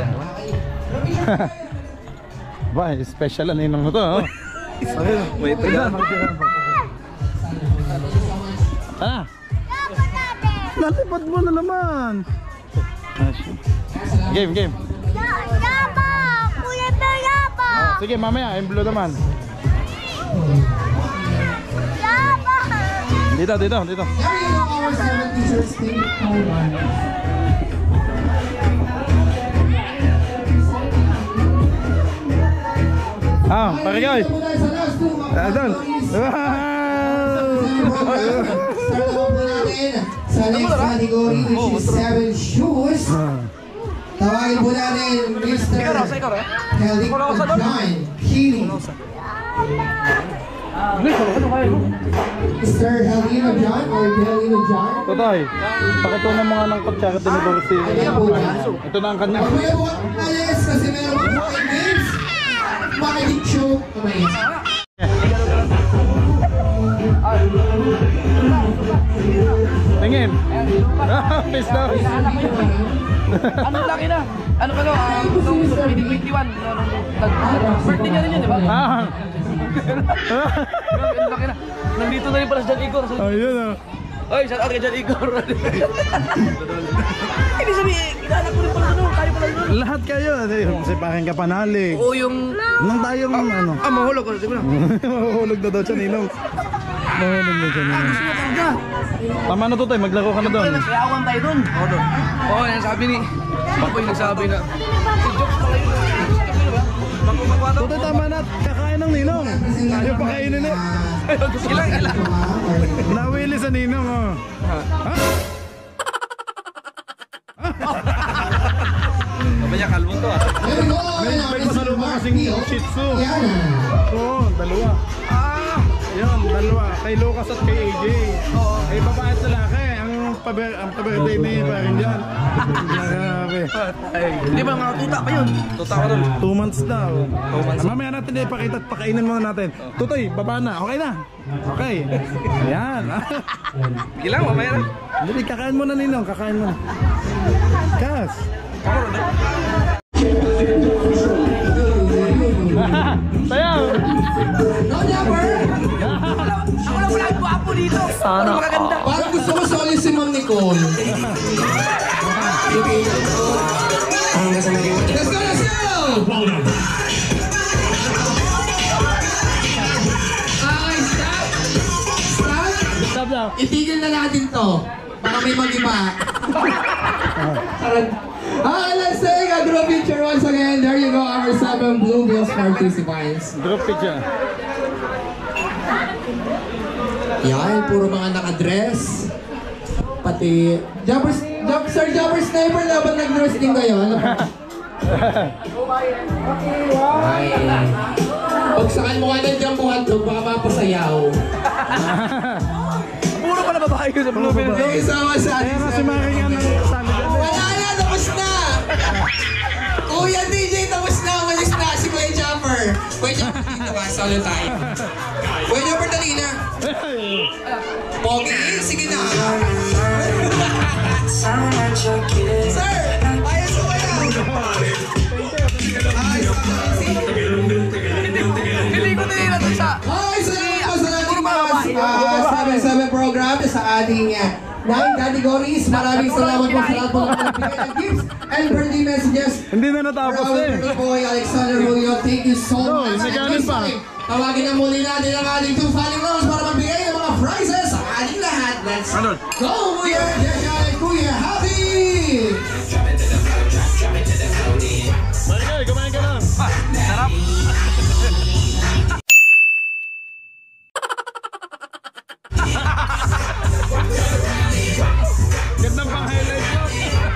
Ba, special ang ninong mo to oh. May ito yan. Ah. Nalipad mo na naman. Ah, game, game. Yaba! Kuya Bear, yaba! Oh, sige, mamaya, yung blue naman. Yaba! Dito, dito, dito. Ah, pare guys. Adon. Sa next category, which is seven shoes. Tawagin po natin Mister Helik John Healy. Mister Helino John or Helino John? Totoy, pakitunan mo nga ng kutsara tinidor si... Ito na ang kanya. Kuya po, alis kasi meron po mga games. Makinig show. Kamay. Tingin. Face down. Ano laki na? Ano ka no? Ah, nung twenty twenty-one, birthday niya rin yun, di ba? Ah. Ano laki na? Nandito na rin pala si John Igor. Ayun ah. Oy, shout out kay John Igor. Hindi sabihin, kilala ko rin pala doon. Tayo pala doon. Lahat kayo. Si parang kapanalig. Oo, yung... Nang tayong ano. Ah, mahulog ko. Sige na. Mahulog na daw siya ninong. Mahulog na siya ninong. Tama na to tayo, maglaro ka na doon. Kaya awan tayo doon. Oo, doon. Oo, yan sabi ni... Ako yung nagsabi na... Si Jokes pala yun. Tutoy, tama na. Kakain ng ninong. Ayaw pa kainin eh. Ilang, ilang. Nawili sa ninong oh. Ha? Kapanya kalmo to ah. May, may pasalubong kasing Shih Tzu. Oo, dalawa. Ah! Yun, dalawa. Kay Lucas at kay A J. Oo. Kay babae at lalaki. Ang paber ang pa-birthday ni parin dyan. Grabe. Hindi ba mga tuta pa yun? Tuta pa doon. Two months na. Two months. Mamaya natin ipakita at pakainin muna natin. Tutoy, baba na. Okay na? Okay. Ayan. Ilang, mamaya na. Hindi, kakain mo na ninong. Kakain mo na. Kas. Sayaw! No, never! Ako lang pala ang guwapo dito. Ano magaganda? Parang gusto ko soli si Ma'am Nicole. Let's go, let's go! Okay, stop! Stop! Stop now. Itigil na natin to. Baka may mag-iba. Ah, let's take a group picture once again. There you go, our seven Blue Bills participants. Group picture. Yan, puro mga nakadress. Pati, Jumper, jump, Sir Jumper Sniper, dapat nag-dress din kayo. Ano pa? Ay. Pagsakan mo nga ng jambuhan to, baka mapasayaw. Puro pala babae ko sa Blue Bills. Thank you so much sa ating Pero si Maring ang sabi dyan. wala na, tapos na! Kuya D J, tapos na, umalis na. Si Kuya Jumper. Kuya Jumper, dito ka, solo tayo. Kuya Jumper, dali na. Pogi, sige na. Sir, ayos ko kayo. Ayos ko kayo. Hindi ko nila ito sa... Okay, salamat po sa ating mga seven seven program sa ating uh, nine categories. Maraming salamat po sa lahat po ng nagbigay ng gifts and birthday messages. Hindi na natapos For our eh. birthday boy, Alexander Julio, thank you so No, much. may And ganun this pa. time, tawagin na muli natin ang ating two falling rounds para magbigay ng mga prizes sa ating lahat. Let's go, Kuya Jesha and Kuya Happy! Marikay, kumain ka na. Sarap. Gandang pang highlight mo.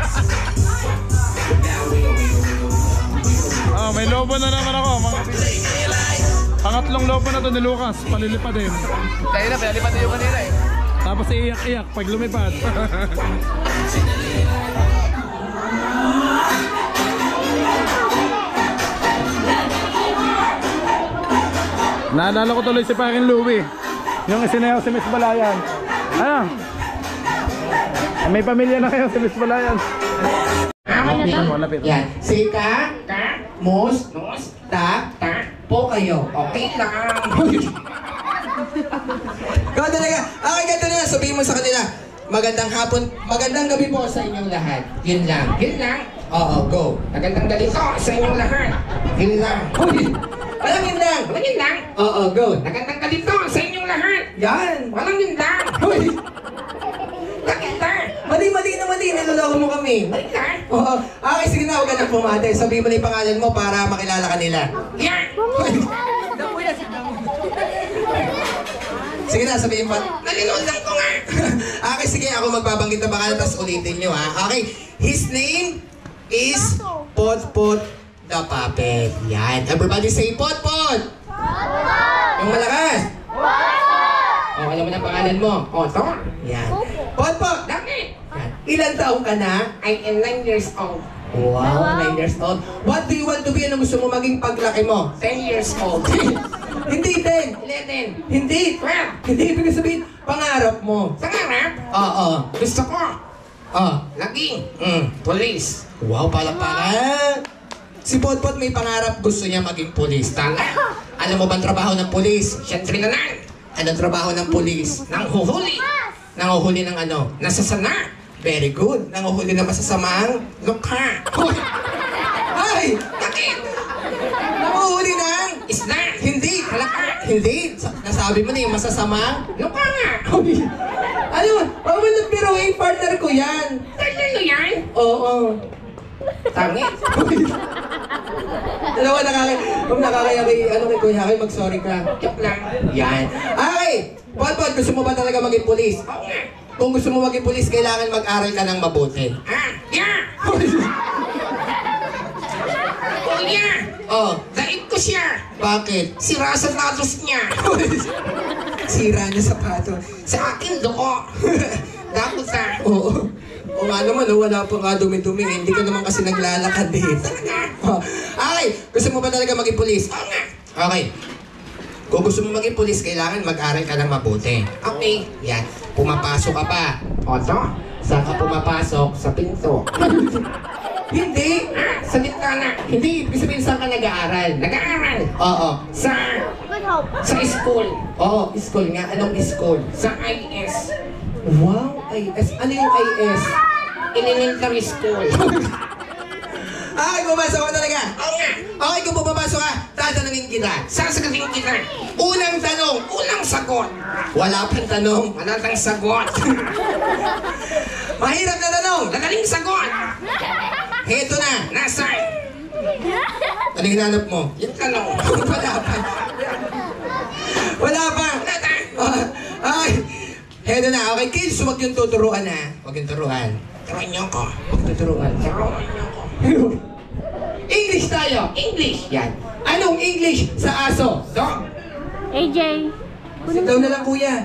Oh, may lobo na naman ako. Mga... Pangatlong lobo na to ni Lucas. Palilipad din. Kaya na, pinalipat na yung kanina eh. Tapos iiyak-iyak pag lumipad. Naalala ko tuloy si Paring Louie. Yung isinayaw si Miss Balayan. Ano? May pamilya na kayo si Miss Balayan. Yan. Say ka, ka, mos, nos, ta, ta, po kayo. Okay lang. Go talaga. Okay, ganito na. Sabihin mo sa kanila. Magandang hapon, magandang gabi po sa inyong lahat. Yun lang. Yun lang. Oo, go. Magandang gabi po sa inyong lahat. Yun lang. Uy! Walang yun lang. Walang yun lang. Oo, go. Magandang gabi po sa inyong lahat. Yan. Walang yun lang. Uy! Nakita. Mali-mali na mali. Niloloko mo kami. Mali ka? Oo. Okay, sige na. Huwag ka nang pumate. Sabihin mo na yung pangalan mo para makilala ka nila. Yan. Sige na, sabihin pa. Nalilundan ko nga. Okay, sige. Ako magbabanggit na pangalan, tapos ulitin nyo, ha? Okay. His name is Pot-Pot the Puppet. Yan. Everybody say Pot-Pot! Pot-Pot! Yung malakas? Pot-Pot! O, alam mo na pangalan mo. O, to. Yan. Pot-Pot! Dami! Yan. Ilan taong ka na? I am nine years old. Wow, nine years old. What do you want to be? Ano gusto mo maging paglaki mo? ten years old. Hindi ten. eleven. Hindi. twelve. Hindi ibig sabihin, pangarap mo. Pangarap? Oo. Gusto ko. Oh, naging mm, police. Wow, palakpakan. Si Pot-Pot may pangarap, gusto niya maging police. Tama. Alam mo bang trabaho ng police? Siyempre na lang. Anong trabaho ng police? Nanghuhuli. Nanghuhuli ng ano? Nasasana. Very good. Nanghuhuli ng masasamang lukha. Ay! Bakit? Nanghuhuli ng isla. Hindi. Halaka. Hindi. Nasabi mo na yung masasamang lukha nga. Ano? Huwag mo nang biruin, partner ko yan. Partner ko yan? Oo. Tangi. Dalawa nakakaya. Kung nakakaya kay, ano kay Kuya Haki, mag-sorry ka. Joke lang. Yan. Okay. Pot-Pot, gusto mo ba talaga maging police? Oo nga. Kung gusto mo maging pulis, kailangan mag-aral ka ng mabuti. Ah, yeah! Kuya! Oh, daig ko siya. Bakit? Sira sa sapatos niya. Sira na sapatos. Sa akin, doko. Dapat sa... Oo. O nga naman, oh, wala pa nga dumi-dumi. Hindi ka naman kasi naglalakad eh. Oh. Okay, gusto mo ba talaga maging pulis? Oo nga. Okay. Kung gusto mo maging pulis, kailangan mag-aral ka ng mabuti. Okay. Yan. Pumapasok ka pa. O, to? Saan ka pumapasok? Sa pinto. Hindi. Ah, sa bintana. Hindi. Ibig sabihin, saan ka nag-aaral? Nag-aaral? Oo. Sa... Sa school. Oo, school nga. Anong school? Sa I S. Wow, I S. Ano yung I S? Elementary school. Okay, pumasok ka talaga. Okay. Okay, kung pumapasok ka, tatanungin kita. Sasagutin kita. Unang tanong, unang sagot. Wala pang tanong, wala pang sagot. Mahirap na tanong, dadaling sagot. Heto na, nasaan? Ano yung hinanap mo? Yung tanong. Wala pa. Wala pa. Uh, okay. Heto na, okay kids, huwag yung tuturuan ha. Huwag yung turuan. Turuan niyo ko. Huwag tuturuan. Turuan niyo ko. English tayo. English. Yan. Anong English sa aso? Dog. A J. Sit down na lang, kuya.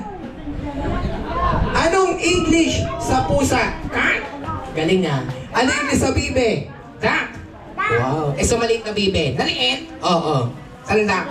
Anong English sa pusa? Cat. Galing na. Anong English sa bibe? Duck. Wow. Eh, sa maliit na bibe? Naliit? Oo. Sandak.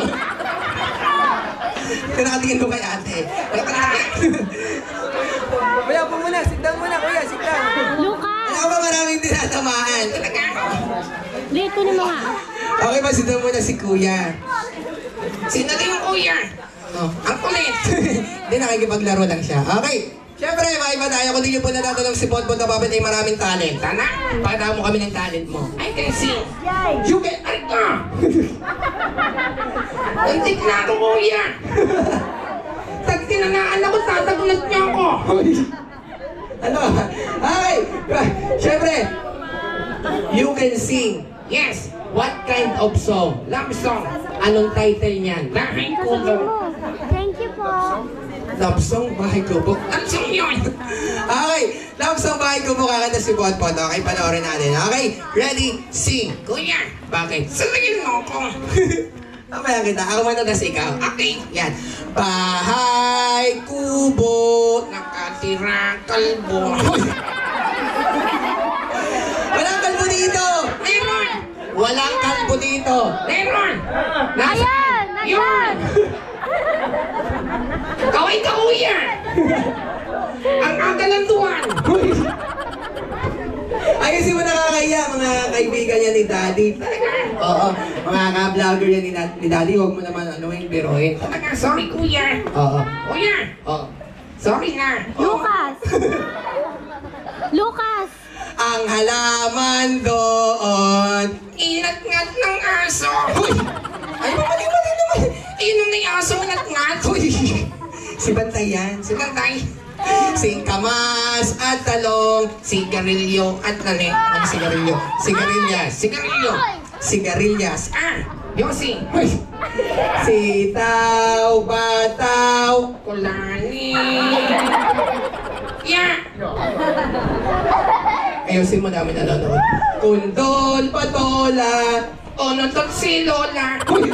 Nakatingin ko kay ate. Wala ka na. Kuya, po muna. Sit down muna, kuya. Sit down. Luka! Ano ba maraming tinatamaan? Dito ni mga. Okay ba, sit down muna si kuya. Sino din yung kuya? Oh, ang kulit. Hindi, nakikipaglaro lang siya. Okay. Siyempre, maiba tayo. Kung di nyo po natatanong si Pot-Pot the Puppet ay maraming talent. Tana, pakita mo kami ng talent mo. I can sing. You can... Ay ka! Nantik na ako, kuya. Tag tinanaan ako, tatagulat niya ako. Ano? Okay. Siyempre, you can sing. Yes. What kind of song? Love song. Anong title niyan? Bahay Kubo. Thank you po. Love song, Bahay Kubo. Love song yun. Okay. Love song, Bahay Kubo. Kakanta si Pot-Pot. Okay, panoorin natin. Okay. Ready? Sing. Kuya. Bakit? Salagin mo ko. Mamaya kita. Ako muna tas ikaw. Okay. Yan. Bahay Kubo. Nakatira kalbo. Walang kalbo dito. Meron. Walang kalbo dito. Meron. Ayan! Yun! Kaway ka kuya! Ang aga ng tuwan! Ayusin mo nakakaya, mga kaibigan niya ni Daddy. Oo, mga ka-vlogger niya ni, ni Daddy, huwag mo naman ano yung biruin. Talaga, sorry kuya! Oo. Kuya! Oo. Sorry na! Lucas! Lucas! Ang halaman doon. Inat-ngat ng aso! Uy! Ay, mali-mali naman. Ayun ang may aso inat-ngat! Uy! Si Bantay yan. Si Bantay! Singkamas at talong, sigarilyo at nani. Ano sigarilyo? Sigarilyas. Sigarilyo! Sigarilyas. Ah! Yossi! Sitaw, bataw, Kulani! Yeah! ayusin mo namin nanonood. Kundol, patola, Onotot si Lola! uy!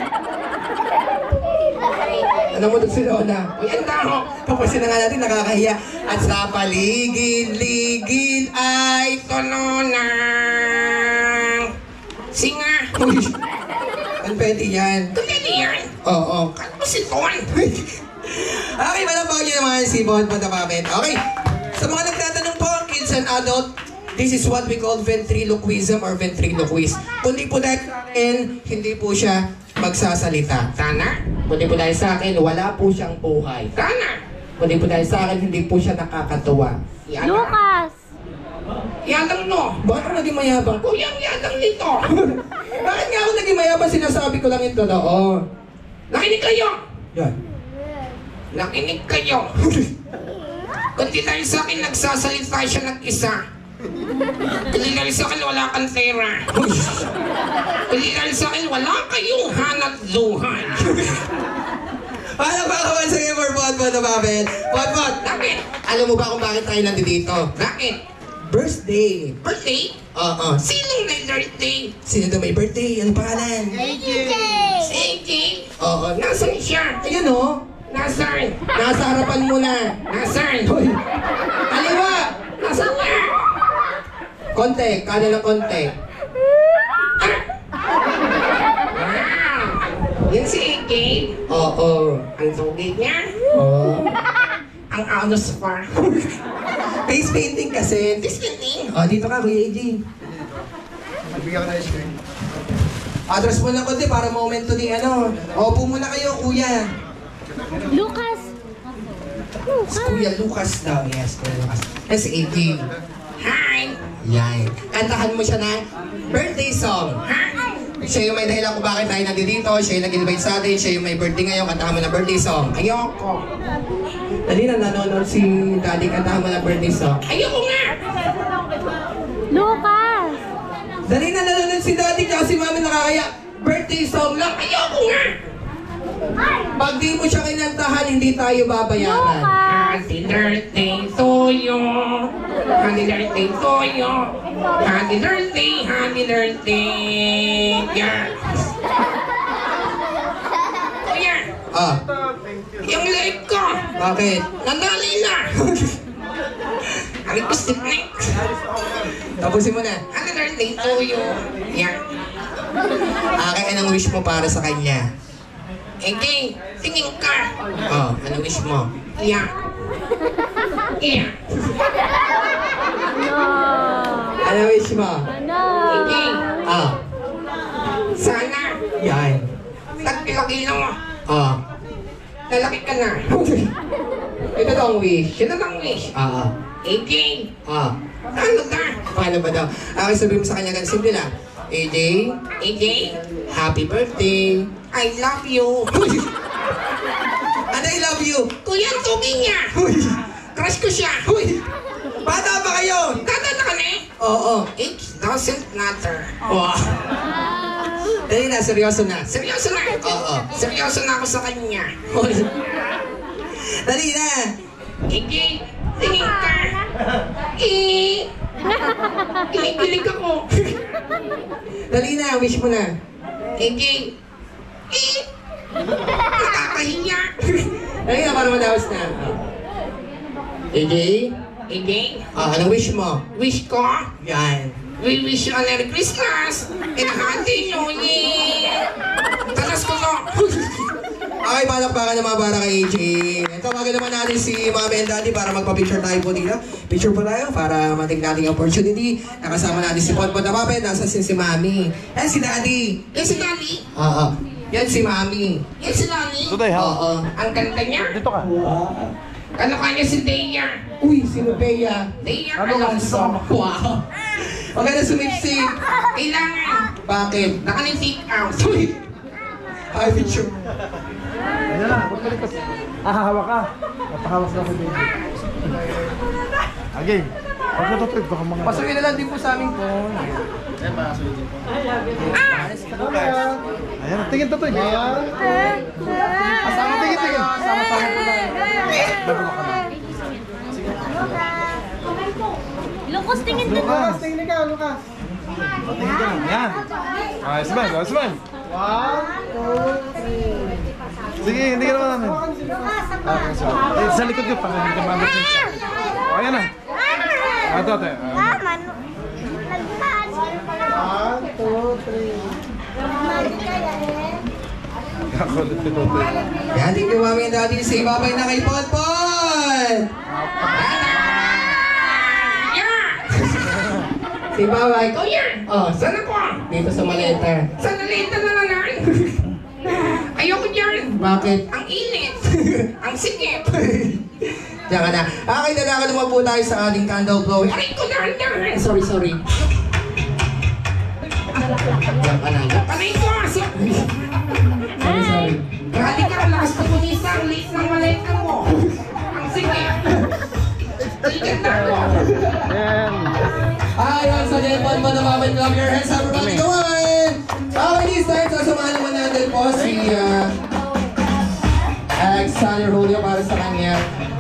Ano mo doon si Lola? Uy, ang damo! Papasin na nga natin, nakakahiya. At sa paligid-ligid ay Tulunang singa! uy! Ang pwede yan. Pwede yan! Oo. Kat mo si Ton! Okay, malapag nyo naman si Bon Patapapit. Okay, sa mga nagtatanong po, kids and adult, this is what we call ventriloquism or ventriloquist. Kundi po dahil sa akin, hindi po siya magsasalita. Tana! Kundi po dahil sa akin, wala po siyang buhay. Tana! Kundi po dahil sa akin, hindi po siya nakakatuwa. Lucas! Yadang no! Bakit ako naging mayabang? Kuya, ang yadang nito! Bakit nga ako naging mayabang? Sinasabi ko lang ito, oo. Nakinig kayo! Yan. Nakinig kayo! Kundi dahil sa akin, nagsasalita siya ng isa. Kundi dahil sa akin, wala kang pera. Kundi dahil sa akin, wala kayong hanap luhan. Paano ba ako sa game for Bon Patapapit? Bon Bon! Bakit? Alam mo ba kung bakit tayo nandito? Bakit? Birthday! Birthday? Oo. Sinong may birthday? Sino daw may birthday? Ano pangalan? A J! Si A J? Oo. Nasaan siya? Ayun o. Nasaan? Nasa harapan mo na. Nasaan? Hoy! Kaliwa! Nasaan niya? Konti. Kada ng konti. Wow! Yan si A J? Oo. Ang tugig niya? Oo. Ang anos pa. Face painting kasi. Face painting? O, dito ka, Kuya A J. Magbigyan ko na yung screen. Address mo na konti para momento ni ano. Opo muna kayo, Kuya. Lucas! Si Kuya Lucas daw. Yes, Kuya Lucas. Yan si A J. Hi! Yan. Kantahan mo siya na birthday song. Hi! Siya yung may dahilan kung bakit tayo nandito. Siya yung nag-invite sa atin. Siya yung may birthday ngayon. Kantahan mo na birthday song. Ayoko. Dali na nanonood si Daddy. Kantahan mo na birthday song. Ayoko nga! Lucas! Dali na nanonood si Daddy kasi mami nakakaya. Birthday song lang. Ayoko nga! Pag di mo siya kinantahan, hindi tayo babayaran. Happy birthday to you! Happy birthday to you! Happy birthday! Happy birthday! Yeah! Kuya! Ah, Yung live ko! bakit? Nandali na! Ang ipustik na! Tapusin mo na. Happy birthday to you! Yeah! Akin, anong wish mo para sa kanya? Hindi! Tingin ka! Oh, anong wish mo? Yeah! Yeah! No! Anong wish mo? No! Hindi! Ah, Sana! yan. Tagpilaki mo! Ah. Lalaki ka na! Ito daw ang wish. Ito lang wish! Ah, ah. A J! Ah. Ano ka? Paano ba daw? Akin sabihin mo sa kanya, ganun simple lang. A J, A J! happy birthday. I love you! Ano, I love you? Kuya, ang tugi niya! Crush ko siya! Uy! Bata pa kayo! Tata na ka na eh! Oo. It doesn't matter. Wow. Dali na, seryoso na. Seryoso na! Oo. Seryoso na ako sa kanya. Uy. Dali na. Hindi! Tingin ka! Eh! Kinikilig ako! Dali na, wish mo na. Hindi! Eh! Nakakahiya! Dali na, para madawas na. A J? Hindi! Ah, anong wish mo? Wish ko! Yan. We wish you a Merry Christmas and a Happy New Year! Talas ko to! Okay, palakpakan ng mga bara kay A J. Ito, bagay naman natin si Mami and Daddy para magpa-picture tayo po dito. Picture po tayo para mating natin yung opportunity. Nakasama natin si Ponpon na Mami. Nasa si, si Mami. Yan si Daddy. Yan si Daddy. Oo. Yan si Mami. Yan si Daddy. Oo. Ang ganda niya. Dito ka. Ano kanya si Deya? Uy, sino Bea? Deya Ano ka? Alonso. Wow. Huwag ka na sumipsip. Kailangan. Bakit? Naka-take out. Ay, picture. Ayan na, huwag malikot. Ah, hahawak ka. Napahawak na ako baby. Okay. Huwag na tutulog. Baka mga... Pasukin na lang din po sa aming phone. Ayan, pasukin din po. Ayan, tingin to to. Ayan. Asama, tingin, tingin. Asama sa akin po na. Babulok ka na. Lucas, tingin din. Lucas, tingin ka, Lucas. Tingin ka lang. Ayan. Okay, smile, okay, smile. One, two, three. Sige, hindi ka naman namin. Okay, so, eh, sa likod ko, para hindi ka mamat yung sa akin. O, ayan na. Ito, ito. One, two, three. Kakulit ito, ito. Yan, thank you, Mami and Daddy. Say bye-bye na kay Ponpon! Say bye-bye. Oh, yan. Oh, Saan ako? dito sa maleta. Sa nalita na naman. Ayoko dyan. Bakit? Ang init. Ang sikip. Diyan ka na. Okay, nanaka naman po tayo sa ating candle blowing. Aray ko na, na. Sorry, sorry. Diyan ka na. Aray ko. So, Sorry, sorry. grabe ka. Lakas pa punisa. Ang liit ng maleta mo. Ang sikip. Tiganda ko. Ayan. Ayan, sa Jen Ponpon na Mami, clap your hands, everybody. Go on! Okay, this time, sasamahan naman natin po si uh, Alexander Julio para sa kanya.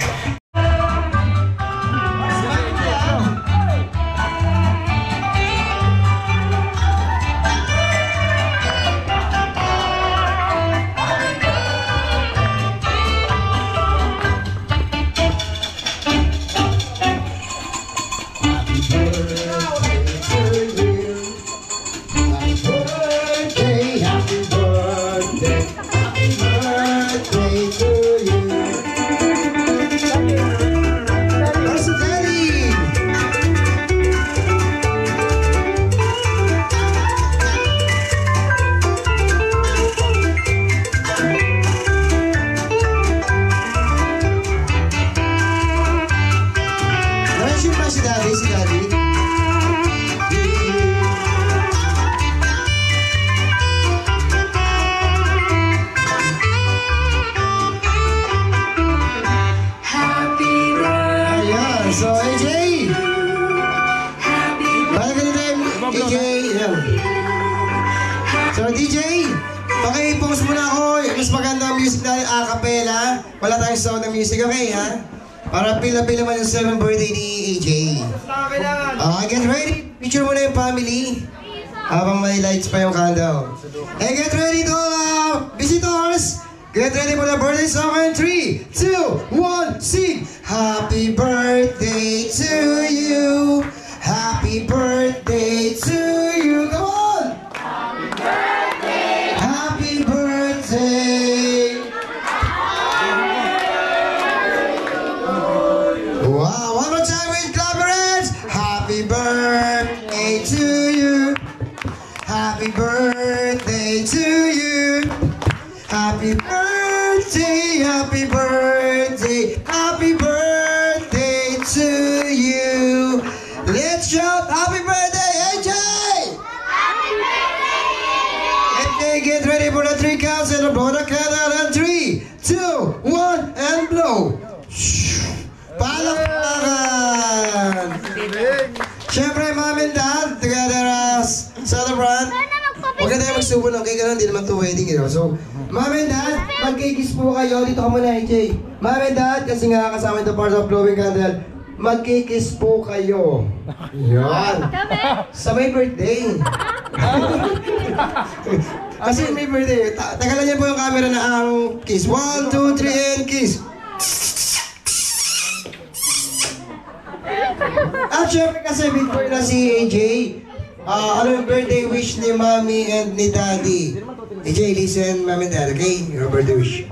Paki-post muna ako. Mas maganda ang music natin a cappella. Wala tayong sound ng music, okay ha? Para pila-pila man yung seventh birthday ni A J. Okay, get ready. Picture muna yung family. Habang may lights pa yung candle. Hey, get ready to all uh, visitors. Get ready for the birthday song in three, two, one, sing! Happy birthday to you. Happy birthday to you. Come on! Happy birthday! Happy birthday! Wow, one more time with clap your hands. Happy birthday to you. Happy birthday to you. Happy birthday, happy birthday, happy birthday to you. Let's shout happy birthday, A J! Happy birthday! A J, get ready for the three counts and blow the candle and three, two, one, and blow. Palakpakan! Siyempre, mom and dad, together as celebrant. Huwag na tayo magsubo ng cake, hindi naman to wedding, you know? So, mom and dad, mag-kiss po kayo. Dito ka muna, A J. Mom and dad, kasi nga kasama ito part of blowing candle, mag-kiss po kayo. Yan. Sa may birthday. Kasi may birthday. Ta tagalan niyo po yung camera na ang kiss. One, two, three, and kiss. At syempre kasi big boy na si A J. Ah, ano yung birthday wish ni Mommy and ni Daddy? A J, listen, Mommy and Dad, okay? Your birthday wish.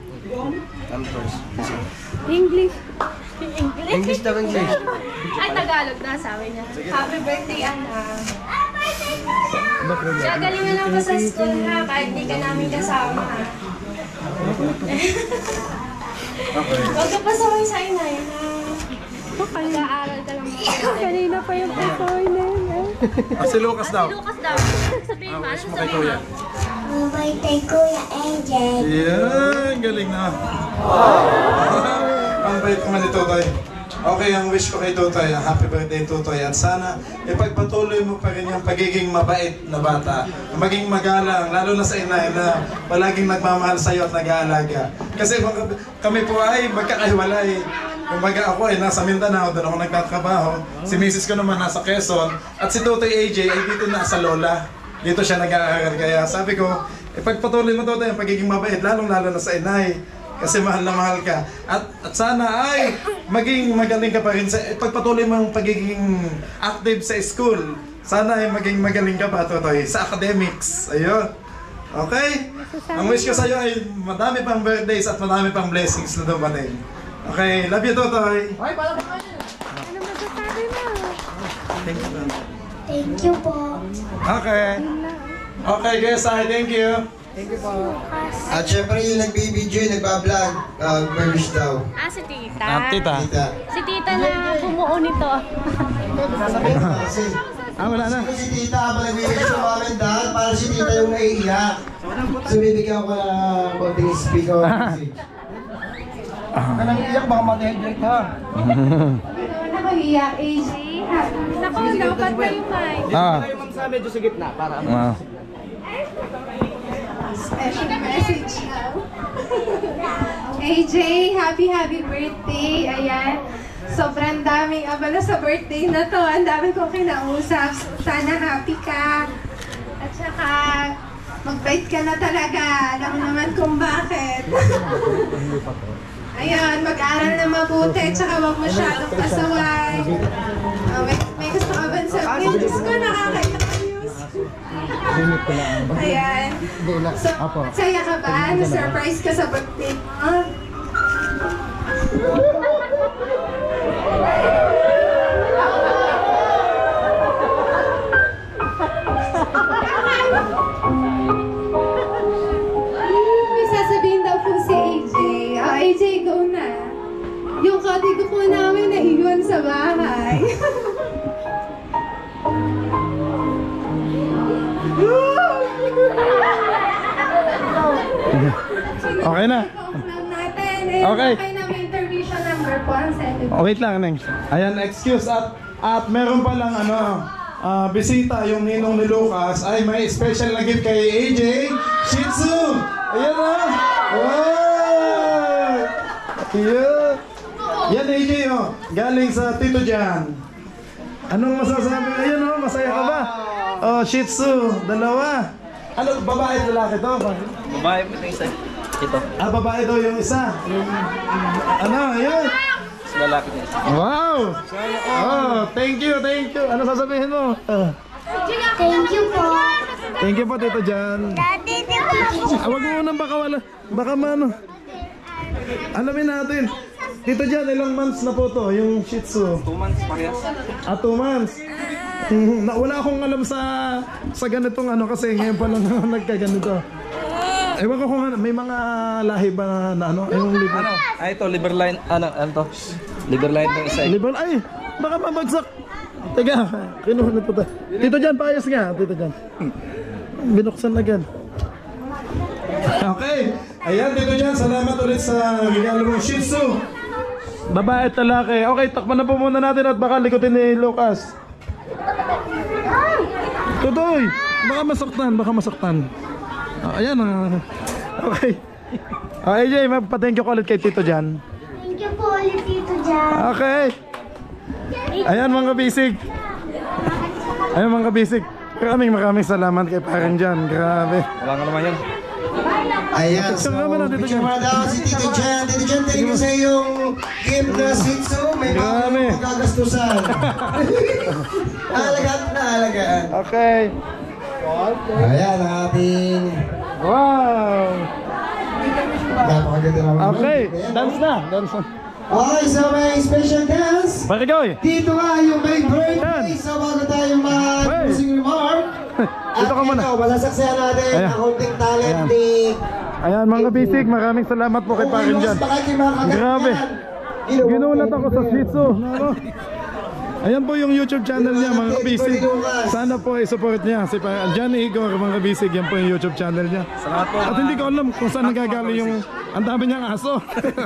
English. English daw, English. Ay, Tagalog na, sabi niya. Happy birthday, anak. Gagalingan lang pa sa school ha, kahit di ka namin kasama ha. Huwag ka pa saway sa inay ha. Mag-aaral ka lang. Kanina pa yung performance. Ah, si Lucas daw. Si Lucas daw. Sabihin mo, ano sabihin mo? Ang birthday Kuya A J. Yan, galing na. Ang bait naman ni Totoy. Okay, ang wish ko kay Totoy, happy birthday Totoy. At sana ipagpatuloy mo pa rin yung pagiging mabait na bata. Maging magalang, lalo na sa inay na palaging nagmamahal sa'yo at nag-aalaga. Kasi kami po ay magkakahiwalay. Kumbaga ako ay nasa Mindanao, doon ako nagtatrabaho. Si Missus ko naman nasa Quezon. At si Totoy A J ay dito nasa Lola. Dito siya nag-aaral. Kaya sabi ko, ipagpatuloy mo Totoy ang pagiging mabait, lalong-lalo na sa inay. Kasi mahal na mahal ka. At, at sana ay maging magaling ka pa rin sa pagpatuloy mo ang pagiging active sa school. Sana ay maging magaling ka pa, Totoy, sa academics. Ayun. Okay? Ang wish ko sa iyo ay madami pang birthdays at madami pang blessings na dumating. Okay, love you, Totoy. Ano masasabi mo? Thank you. Thank you po. Okay. Okay, guys, I thank you. Thank you po. At syempre yung nagbibideo, nagbablog, uh, Mersh daw. Ah, si Tita. Ah, tita. Tita. Si Tita na bumuo nito. Sasabihin mo kasi. Ah, wala na. Si Tita habang nagbibideo sa mga dahil para si Tita yung naiiyak. So bibigyan ko ng konting speaker. Kanang iyak, baka mag-hydrate ha. Nakaiyak, A J. Naku, dapat na yung mic. Ah. Kayo ma'am sa medyo sa gitna para ano. Ah. Special message now. A J, happy happy birthday. Ayan. Sobrang daming abala sa birthday na to. Ang dami kong kinausap. Sana happy ka. At saka, mag-bite ka na talaga. Alam naman kung bakit. Ayun, mag-aral na mabuti. Tsaka wag masyadong pasaway. Uh, may, may gusto ka ba sabihin? Diyos ko, nakakaiyak. Ayan. So, saya ka ba? Na-surprise ka sa birthday mo? May sasabihin daw po si A J. Oh, A J, go na. Yung kodigo po namin naiwan sa bahay. Okay na. Natin. Eh, Okay. Okay na may intermission number po ang seven. Oh, wait lang, Neng. Ayan, excuse at at meron pa lang ano, ah, bisita yung ninong ni Lucas ay may special na gift kay A J Shih Tzu. Ayan ah. Wow! Yeah. Yan A J oh, galing sa Tito Jan. Anong masasabi? Ayan oh, masaya ka ba? Oh, Shih Tzu, dalawa. Ano, babae at lalaki to? Babae po ito isa. Ito. Ah, babae daw yung isa. Yung, ano, ayun. Sa lalaki niya isa. Wow! Oh, thank you, thank you. Ano sasabihin mo? Uh, Thank you po. thank you po, Tito Jan. Daddy, Ah, wag mo nang baka wala. Baka mano. Alamin natin. Tito Jan, ilang months na po to, yung Shih Tzu? Two months parehas. Ah, two months. Hmm, na, wala akong alam sa sa ganitong ano kasi ngayon pa lang nagkaganito. Ewan ko kung ano, may mga lahi ba na ano? Yung liver. Ano? Ay, ito, liver line. Ano, ano to? Liver line itong isa. Liver, ay, baka mabagsak. Teka, kinuha na po tayo. Tito Jan, paayos nga, Tito Jan. Binuksan agad. Okay. Ayan, Tito Jan, salamat ulit sa regalo mong Shih Tzu. Babae at lalaki. Okay, takpan na po muna natin at baka likutin ni Lucas. Tutoy, baka masaktan, baka masaktan. Ah, ayan, ah. Okay. Ah, A J, magpa-thank you ko ulit kay Tito Jan. Thank you po ulit, Tito Jan. Okay. Ayan mga bisig. Ayan mga bisig. Maraming maraming salamat kay Parang Jan. Grabe. Wala nga naman yan. Ayan, so, picture mo na daw si Tito Jan. Tito Jan, thank you sa iyong gift na Shih Tzu. May Grabe. Magkagastusan. Alagaan na, alagaan. Okay. Ayan ang ating... Wow! Napakaganda naman. Okay, dance na, dance na. Okay, so may special dance. Marigoy! Dito nga yung may birthday. So bago tayo mag-closing remark. Dito ka muna. Ito, masasaksihan natin Ayan. ang konting talent Ayan. ni... Ayan mga bisig, maraming salamat po kay Parin dyan. Grabe! Ginulat ako sa Shih Tzu. Ano? Ayan po yung YouTube channel niya mga kabisig. Sana po i-support niya si Jan Igor mga kabisig. Yan po yung YouTube channel niya. Salamat po. At hindi ko alam kung saan nagagaling yung ang dami niyang aso.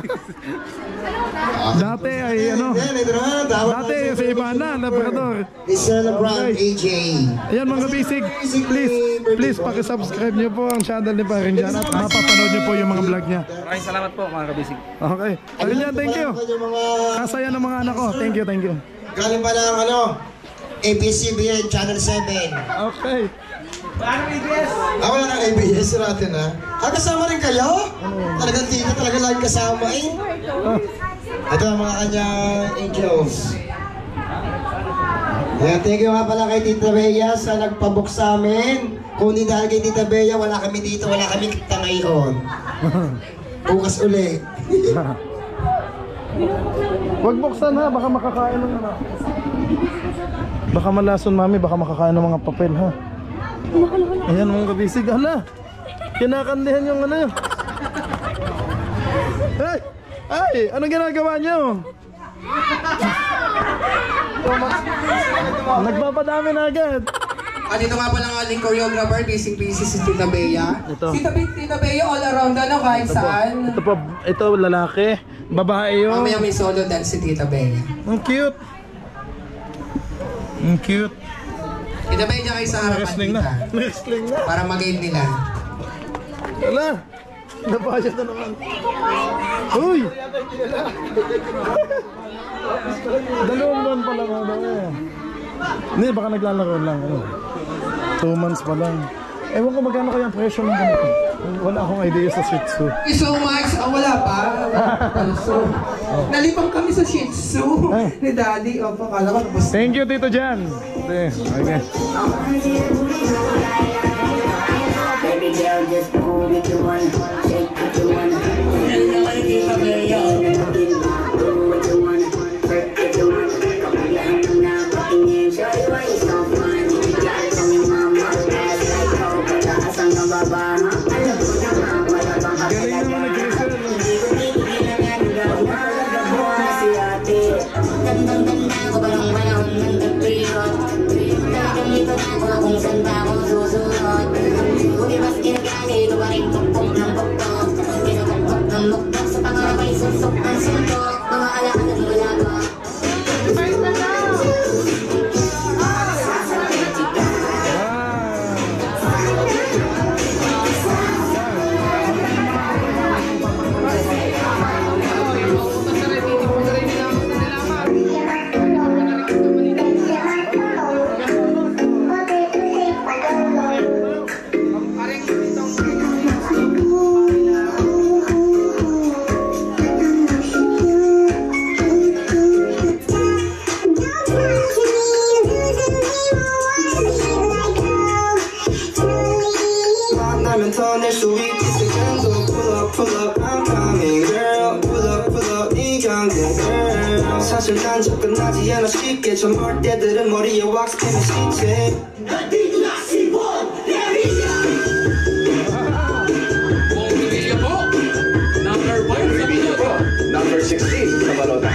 Dati ay ano, dati si Ivana, Labrador. Celebrate A J. Ayan mga kabisig, please, please pakisubscribe niyo po ang channel ni Parin Jan at mapapanood niyo po yung mga vlog niya. Maraming salamat po mga kabisig. Okay, Parin Jan, thank you. Kasaya ng mga anak ko, thank you, thank you. Galing pa ng ano, A B S C B N Channel seven. Okay. Wala nang A B S. Ah, wala nang A B S natin ha. Ah, kasama rin kayo? Talagang tita, talaga lagi kasama eh. Ito ang mga kanyang angels. Yeah, thank you nga pala kay Tita Bea sa nagpabook sa amin. Kung hindi dahil kay Tita Bea, wala kami dito, wala kami kita ngayon. Bukas uli. Huwag buksan ha, baka makakain ng ano. Baka malason mami, baka makakain ng mga papel ha. Ayan mga kabisig, hala. Kinakandihan yung ano. Ay! Ay! Anong ginagawa nyo? Nagpapadami na agad. Ah, dito nga pala ang ating choreographer, busy-busy si Tita Bea. Ito. Tita, Tita Bea all around ano, kahit Ito po, saan. ito po, ito lalaki, babae yun. Mamaya may solo dance si Tita Bea. Ang cute. Ang cute. Tita Bea dyan kayo sa harapan, Wrestling na. Tita. Wrestling na. Para mag-game nila. Wala. Napasya na naman. Uy! Dalawang buwan pa lang ano eh. Hindi, baka naglalaro lang. Ano. Two months pa lang. Ewan ko magkano kaya ang presyo ng ganito. Wala akong idea sa Shih Tzu. Thank you so much. Ah, wala pa. Also, nalipang kami sa Shih Tzu ni Daddy. O, pakala ko tapos. Thank you, Tito Jan. Okay. Okay. Baby girl, just move it to one, shake it to one. You know what it is, okay, yo. Move it to one, shake it to one. Kapayahan mo na fucking game, show you why you're so fun. Got it from your mama, ass like go, pataas ang nababa. Alam ko naman, wala bang hapalaga. Si ate, gandang-ganda ko, barang-barang nagtagpirot. Talagang ito na ko kung saan ba ako susunod. Buti mas ginagamit ko pa rin tukpong ng pukpok. Kinukukpok ng mukpok sa pangabay susok ng suntok. Mga alakan at malaga. First na lang! 낼 수 있겠어 pull up pull up I'm coming girl pull up pull up 이 경계 girl 사실 난 접근하지 않아 쉽게 좀 멀 때들은 머리에 왁스 때문에 시체 Number sixteen sa balota.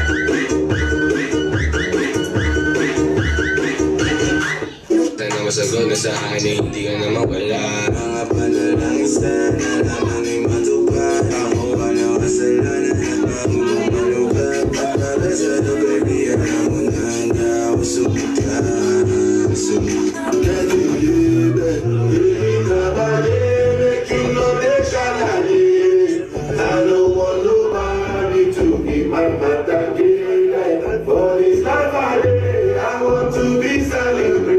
Sana masagot na sa akin eh, hindi ka na mawala. Mga panalangin sana naman ay matupad. Ako ka na kasalanan at magumalugad. Para sa do baby, alam mo na handa ako sumita. Sumita. Can't believe it, really nobody make you know they shall have it. I don't want nobody to be my pataki. For this life I live, I want to be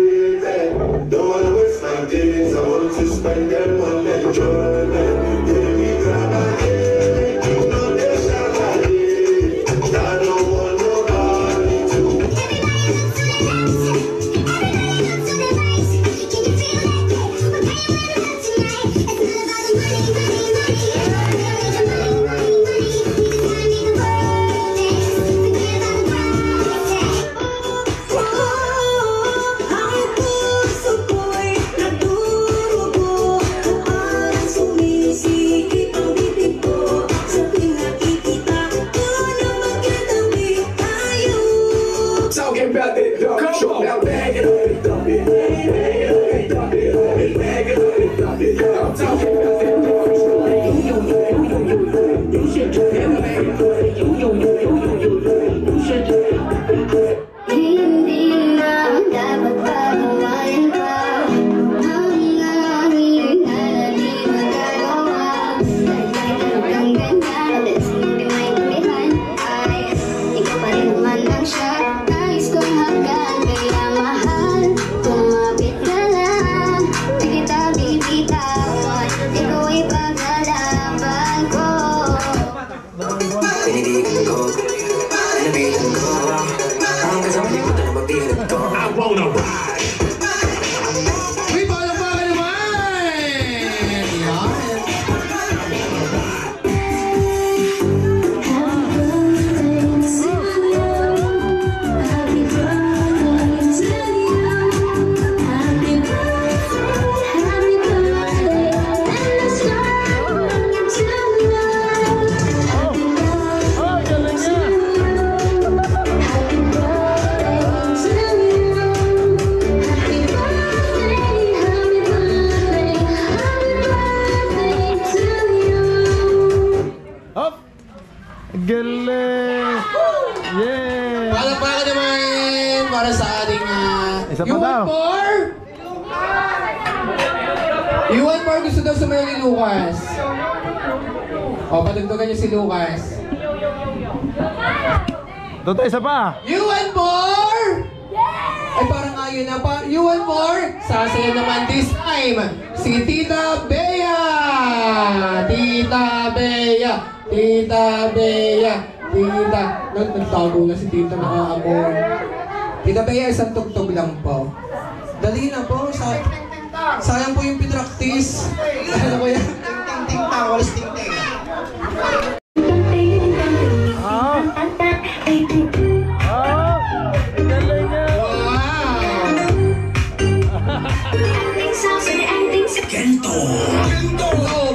celebrated. Don't wanna waste my days, I want to spend them on enjoyment. Tinitigan ko, tinabitan ko. Ang kasama di ko na magpilit ko. I wanna ride. Uy, palakpakan naman! Yan. Galing! Yeah! Palakpakan naman para sa ating uh, Isa pa you daw. want more? You want more? Gusto daw sumayo ni Lucas. O, padagdagan niyo si Lucas. Toto, isa pa! You want more? Ay, parang ayun na pa. You want more? Sasaya naman this time. Si Tita Bea! Tita Bea! Tita Bea! Tita... Nag nagtago na si Tita nakaamoy. Tita Bea, isang tugtog lang po. Dali na po. Sa sayang po yung pinractice. Ano ko yan? Ting-ting-tang. Walis ting-ting. Ah! Ah! Galing nga! Gento! Gento!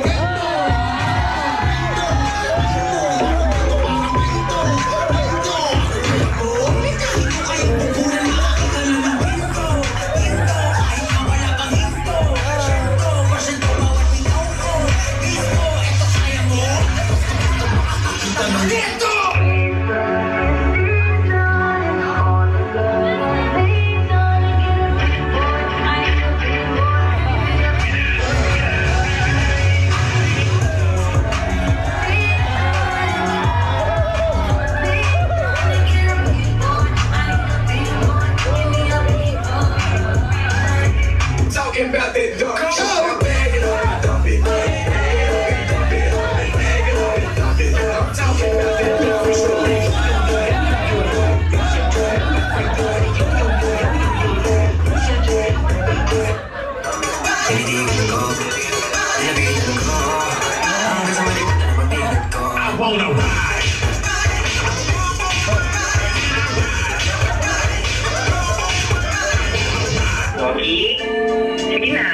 Talking about that dark shit. Bag it up, dump it. Bag it up, dump it. Bag it up, dump it. I'm talking about that dark shit. Tinitigan ko, tinabitan ko. Ang kasama di ko na magpilit ko. I wanna ride. Pogi, sige na.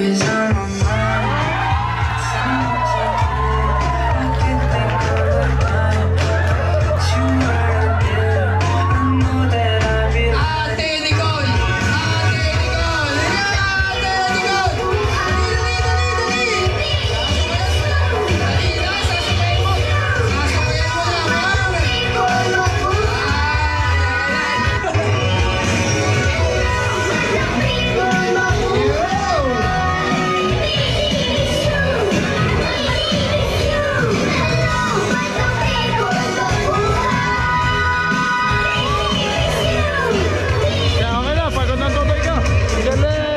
Ate Nicole! Ate Nicole! Ate Nicole! Dali, dali, dali! Dali na, sasabayin mo! Sasabayin mo na! Kaya okay na, pagod ng tutoy ka! Galing!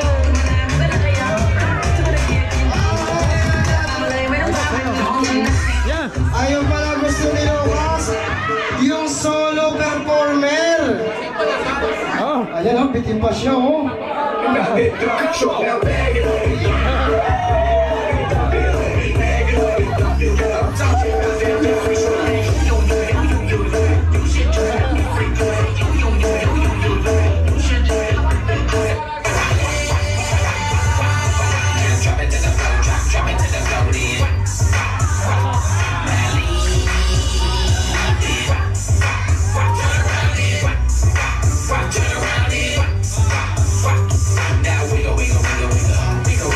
Yan! Ayun pala gusto ni Lucas, yung solo performer. Oh! Ayan oh, bitin pa siya oh. Now we go, we go, we go, we go, we go.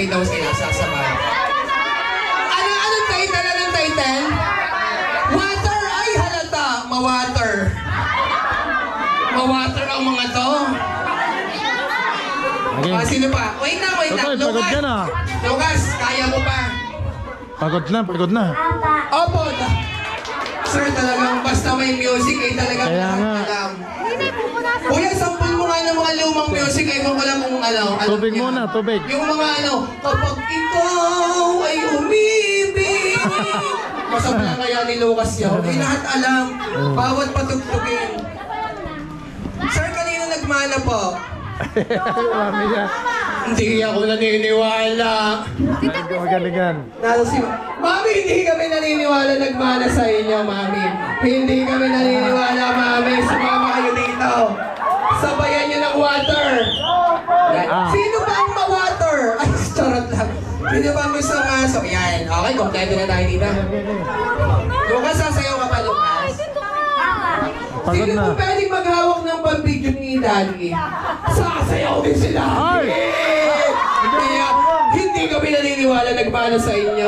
sabay daw sila, sasabay. Ano, anong title? Anong title? Water! Ay, halata! Ma-water. Ma-water ang mga to. Ah, sino pa? Wait na, wait na. Totoy, pagod ka na. Lucas, kaya mo pa. Pagod na, pagod na. Opo. Sir, talagang basta may music ay talagang Kaya lahat nga. alam. Kuya, sampol mo nga ng mga lumang music ay mo lang kung ano. alam Tubig niya. muna, tubig. Yung mga ano, kapag ikaw ay umibig. Masama na kaya ni Lucas yun. Ay lahat alam. Bawat patugtugin. Sir, kanino nagmana po? Marami yan. Hindi ako naniniwala. Magalingan. Nalo si Mami, hindi kami naniniwala nagmana sa inyo, Mami. Hindi kami naniniwala, Mami. Sumama kayo dito. Sabayan niyo ng water. Ah. Sino ba ang ma-water? Ay, charot lang. Sino ba ang gusto nga? So, yan. Okay, kompleto na tayo dito. Lucas, sasayaw ka pa, Lucas. Pagod Sino na. po pwedeng maghawak ng pambidyo ni Daddy? Sasayaw din sila. Ay! Kaya, hindi kami naniniwala nagmana sa inyo.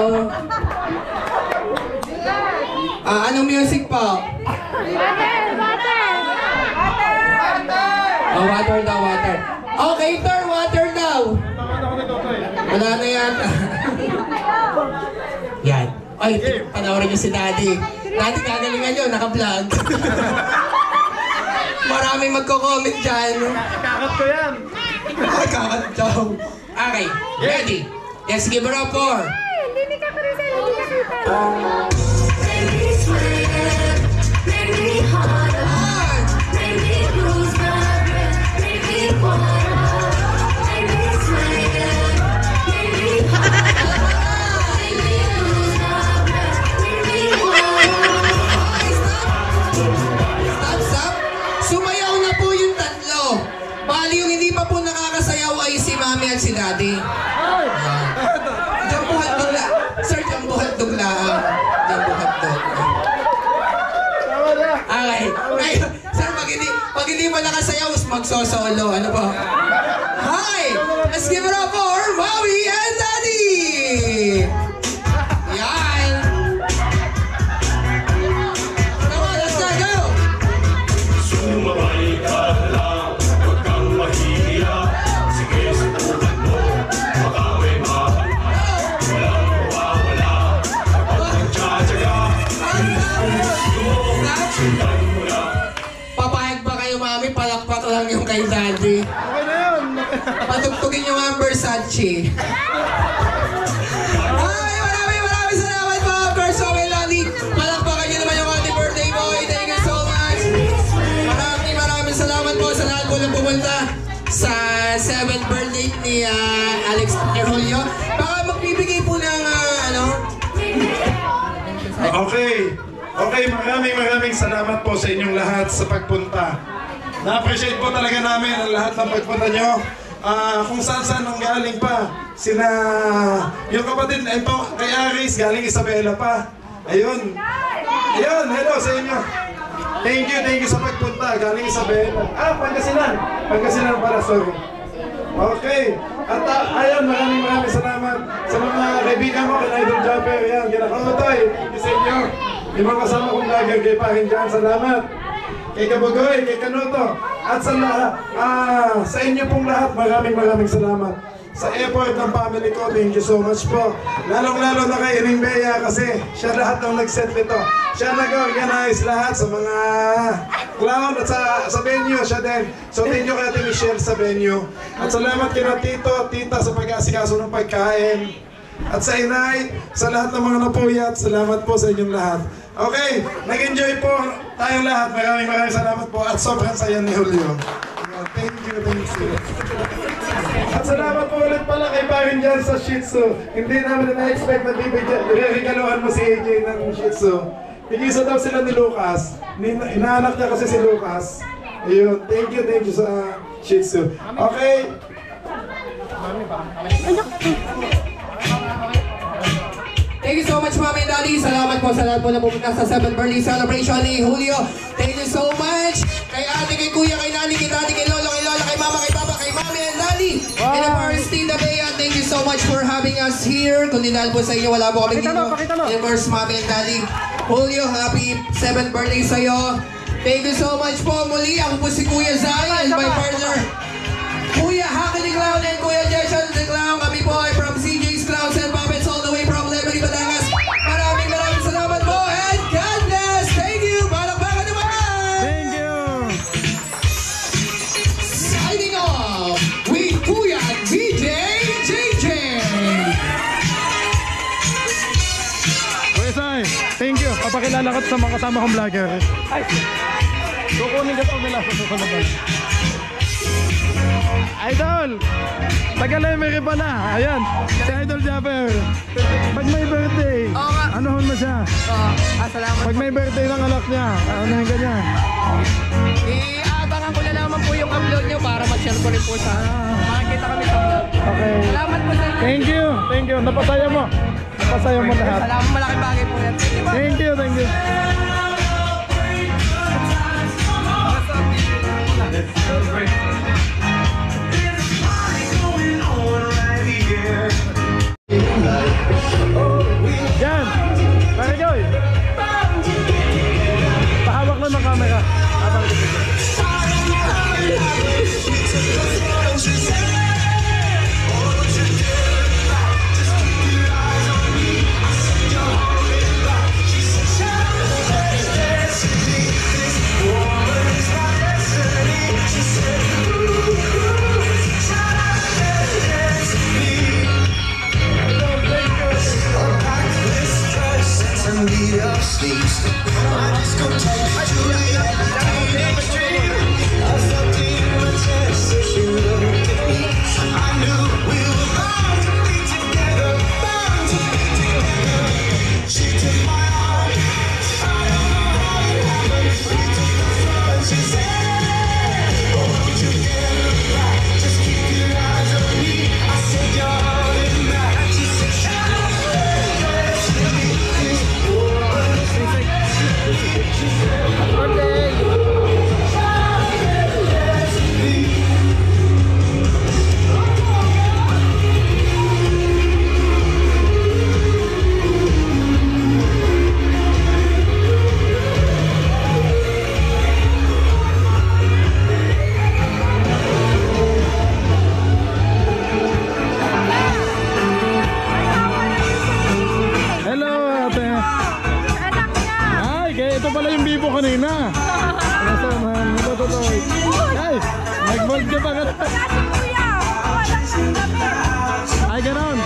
Ah, anong music pa? Water! Water! Oh, water daw, water. Okay, sir, water daw. Wala na yata. Yan. Ay, panoorin niyo si Daddy. Daddy, gagalingan nyo, naka-vlog. Maraming magko-comment dyan. Kakat ko yan. Ay, kakat daw. Okay, ready? Let's give it up for... Hindi ka pa rin sa'yo, hindi ka kita. Stop, stop. Sumayaw na po yung tatlo. Bali yung hindi pa po nakakasayaw ay si Mami at si Daddy. Diyan po hatdog la. Sir, diyan po hatdog lang. Diyan po hatdog. Okay. Ngayon, sir, pag hindi, pag hindi pa nakasayaw, magsosolo. Ano po? Hi! Let's give it up for Mami and Daddy! Yan! Come on, let's go, go! Sumabay ka lang, huwag kang mahihiya. Sige, subukan mo, baka may mahal. Walang mawawala, kapag nagtsatsaga. Sundan mo lang. Papayag ba kayo, Mami? Palakpak lang yung kay Daddy. Okay na yun. Patugtugin yung mga Versace. Ay, maraming maraming salamat po. First of all, Daddy, palakpakan nyo naman yung ating birthday boy. Thank you so much. Maraming maraming salamat po sa lahat po na pumunta sa seventh birthday ni uh, Alex Julio. Baka magbibigay po ng uh, ano? Okay. Okay, maraming maraming salamat po sa inyong lahat sa pagpunta. Na-appreciate po talaga namin ang lahat ng pagpunta nyo. Ah, kung saan-saan ang galing pa. Sina, yung kapatid na ito, kay Aris, galing Isabela pa. Ayun. Ayun, hello sa inyo. Thank you, thank you sa pagpunta. Galing Isabela. Ah, Pangasinan. Pangasinan pala, sorry. Okay. At uh, ayun, maraming maraming salamat sa mga kaibigan ko, kay Idol Jumper. Yan, ginakamutoy. Thank you sa inyo. Yung mga kasama kong lagay kay Pahin dyan, salamat. Kay Kabugoy, kay Kanuto, at sa lahat, ah, sa inyo pong lahat, maraming maraming salamat. Sa effort ng family ko, thank you so much po. Lalong-lalo na kay Iring Bea kasi siya lahat ng nag-set nito. Siya nag-organize lahat sa mga clown at sa, sa venue, siya din. So thank you kay Ate Michelle sa venue. At salamat kay na Tito at Tita sa pag-asikaso ng pagkain. At sa inay, sa lahat ng mga napuyat, salamat po sa inyong lahat. Okay, nag-enjoy po tayong lahat. Maraming maraming salamat po at sobrang saya ni Julio. Thank you, thank you. At salamat po ulit pala kay Parin dyan sa Shih Tzu. Hindi namin na-expect na bibigyan, regaluhan mo si A J ng Shih Tzu. Tigisa daw sila ni Lucas. Inaanak niya kasi si Lucas. Ayun, thank you, thank you sa Shih Tzu. Okay. Thank you so much, Mami and Daddy. Salamat po sa lahat po na pumunta sa seventh birthday celebration ni Julio. Thank you so much. Kay ate, kay kuya, kay nani, kay daddy, kay lolo, kay lola, kay mama, kay papa, kay Mami and Daddy. And of course, Tita Bea, thank you you so much for having us here. Kundi dahil po sa inyo, wala po kami dito. And of course, Mami and Daddy. Julio, happy seventh birthday sa'yo. Thank you so much po. Muli, ako po si Kuya Zay and my partner, Kuya Haki the Clown and Kuya Jason the Clown. Kami po ay from C J's Clowns and Puppets all the way from Liberty, Batangas. Maraming maraming salamat po and God bless. Thank you. Palakpakan naman. Thank you. Signing off with Kuya D J J J. Kuya Sai, thank you. Papakilala ko sa mga kasama kong vlogger. Ay, kukunin ka to nila sa susunod. Idol! Taga-Lemery pala. Ayan, si Idol Japper. Pag may birthday, Oo nga. anuhon mo siya. Oo. Ah, salamat. Pag may birthday ng anak niya, anuhin ka niya. I-aabangan ko na naman po yung upload nyo para mag-share ko rin po sa makikita kami sa vlog. Okay. Salamat po sa inyo. Thank you, thank you. Napasaya mo. Napasaya mo lahat. Salamat, malaking bagay po yan. Thank you, thank you. Yan! Pare Joy! Pahawak mo ng camera. Habang kanina. Nasaan? Natutuloy. Ay, nag-bold ka pa nga. Ay, ganon.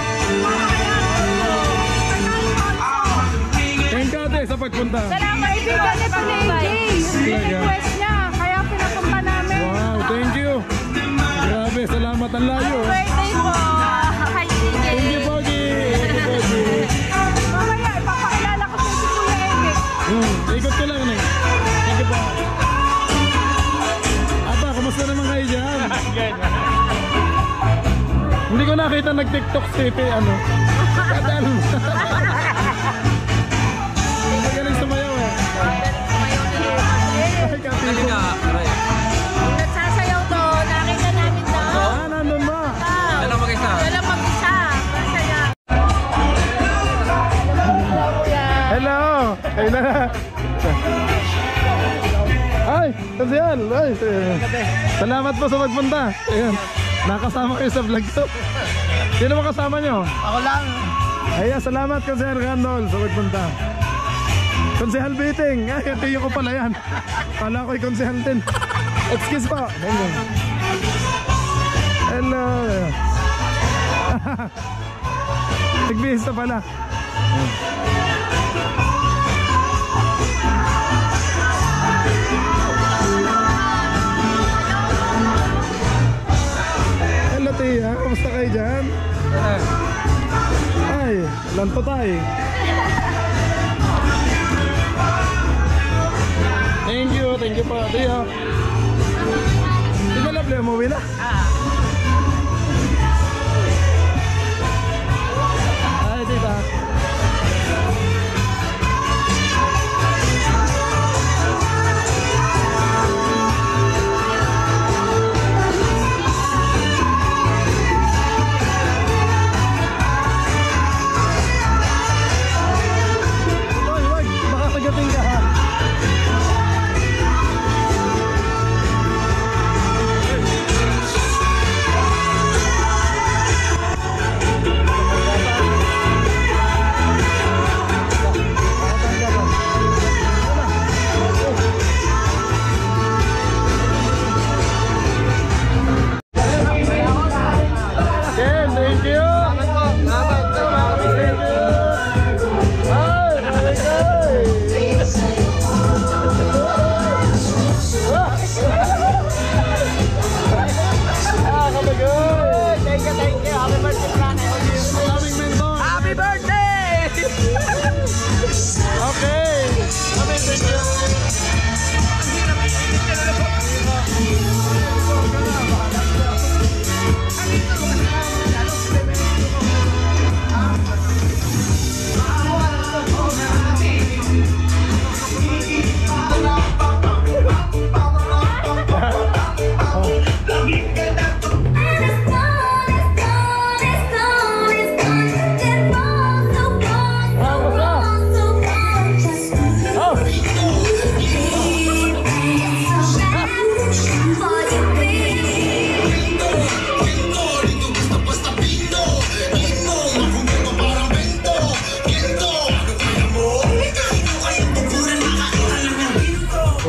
Thank you ate sa pagpunta. Salamat, ibigan niya pa ni A J. Request niya, kaya pinapunta namin. Wow, thank you. Grabe, salamat ang layo. Birthday po. Hi, D J. Thank you, Pogi. Thank you, Pogi. Mamaya, ipapakilala ko sa si Kuya Eric. Hmm, ikot ko lang, Neng. Thank you po. Aba, kumusta naman kayo dyan? Hindi ko nakita nag-tiktok si ano. Kadal. Magaling sumayaw eh. Ay, kapito. Nagsasayaw to, nakita namin to. Ah, nandun ba? Yan lang mag-isa. Yan lang mag-isa. Masaya. Hello! Hello! Ay, kasyal! Ay, salamat po sa pagpunta. Ayan, nakasama kayo sa vlog to. Sino ba kasama nyo? Ako lang. Ayan, salamat Kasyal Randol sa pagpunta. Konsehal Biting. Ay, tiyo ko pala yan. Kala ko'y konsehal din. Excuse po. Hello. Nagbihis na pala. Hello Tia, kamusta kayo dyan? Ay, lanto tayo. Thank you, thank you po Tia. Tita Lovely, umuwi na? Ay, Tita.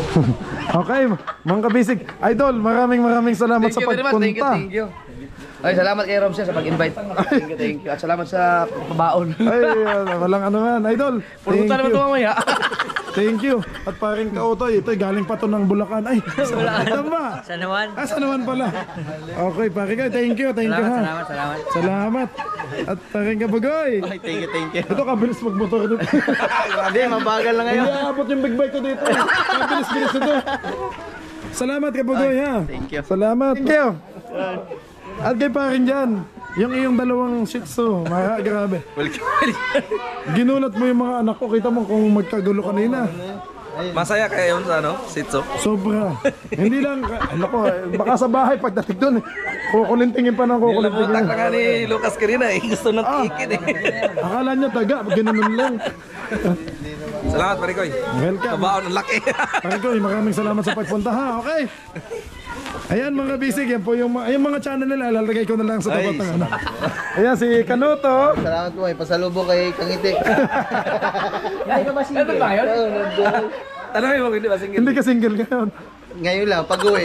Okay, mga kabisig. Idol, maraming maraming salamat sa pagpunta. Thank you, thank you. Ay, salamat kay Romsia sa pag-invite. Thank you, thank you. At salamat sa pabaon. Ay, walang ano man, Idol. Puro naman ito mamaya. Thank you. At paring Kautoy, ito galing pa to ng Bulacan. Ay, saan ba? Sa naman. Ah, saan naman pala? Okay, paring Kautoy, thank you, thank you ha. Salamat, salamat. Salamat. At paring Kabugoy. Ay, thank you, thank you. Ito, kabilis magmotor dito. Grabe, mabagal lang ngayon. Hindi aabot yung big bike ko dito. Kabilis-bilis ito. Salamat Kabugoy ha. Thank you. Salamat. Thank you. At kay paring dyan, yung iyong dalawang shih tzu, mga grabe. Ginulat mo yung mga anak ko, kita mo kung magkagulo kanina. Masaya kaya yun sa ano? Sitso? Sobra. Hindi lang, ano ko, baka sa bahay pagdating doon, kukulintingin pa ng kukulintingin. Nilamutak na nga ni Lucas Carina eh, gusto nang tikin eh. Akala niya taga, ginanon lang. Salamat Parikoy. Welcome. Kabaon ang laki. Parikoy, maraming salamat sa pagpunta ha, okay? Ayan mga bisig, yan po yung, yung mga channel nila, lalagay ko na lang sa tapat ng ano. Ayan si Kanuto. Salamat po, eh. Pasalubong kay Kangiti. Ngayon ka ba single? Ano ba yun? Tanongin mo, hindi ba single? Hindi ka single ngayon. Ngayon lang, pag-uwi.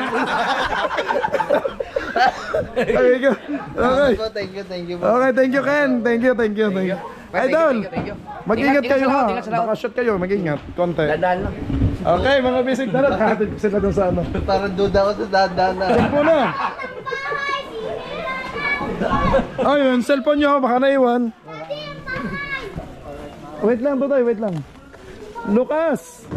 Okay, go. Okay. Thank you, thank you. Okay, thank you Ken. Thank you, thank you, thank you. Idol, mag-ingat kayo ha. Nakashoot kayo, mag-ingat. Konti. Dadaan lang. Okay, mga bisig, tara, kahatid ko sila doon sa ano. Parang duda ko sa dadaan na. Cellphone na. Ayun, cellphone nyo, baka naiwan. Wait lang, Totoy, wait lang. Lucas!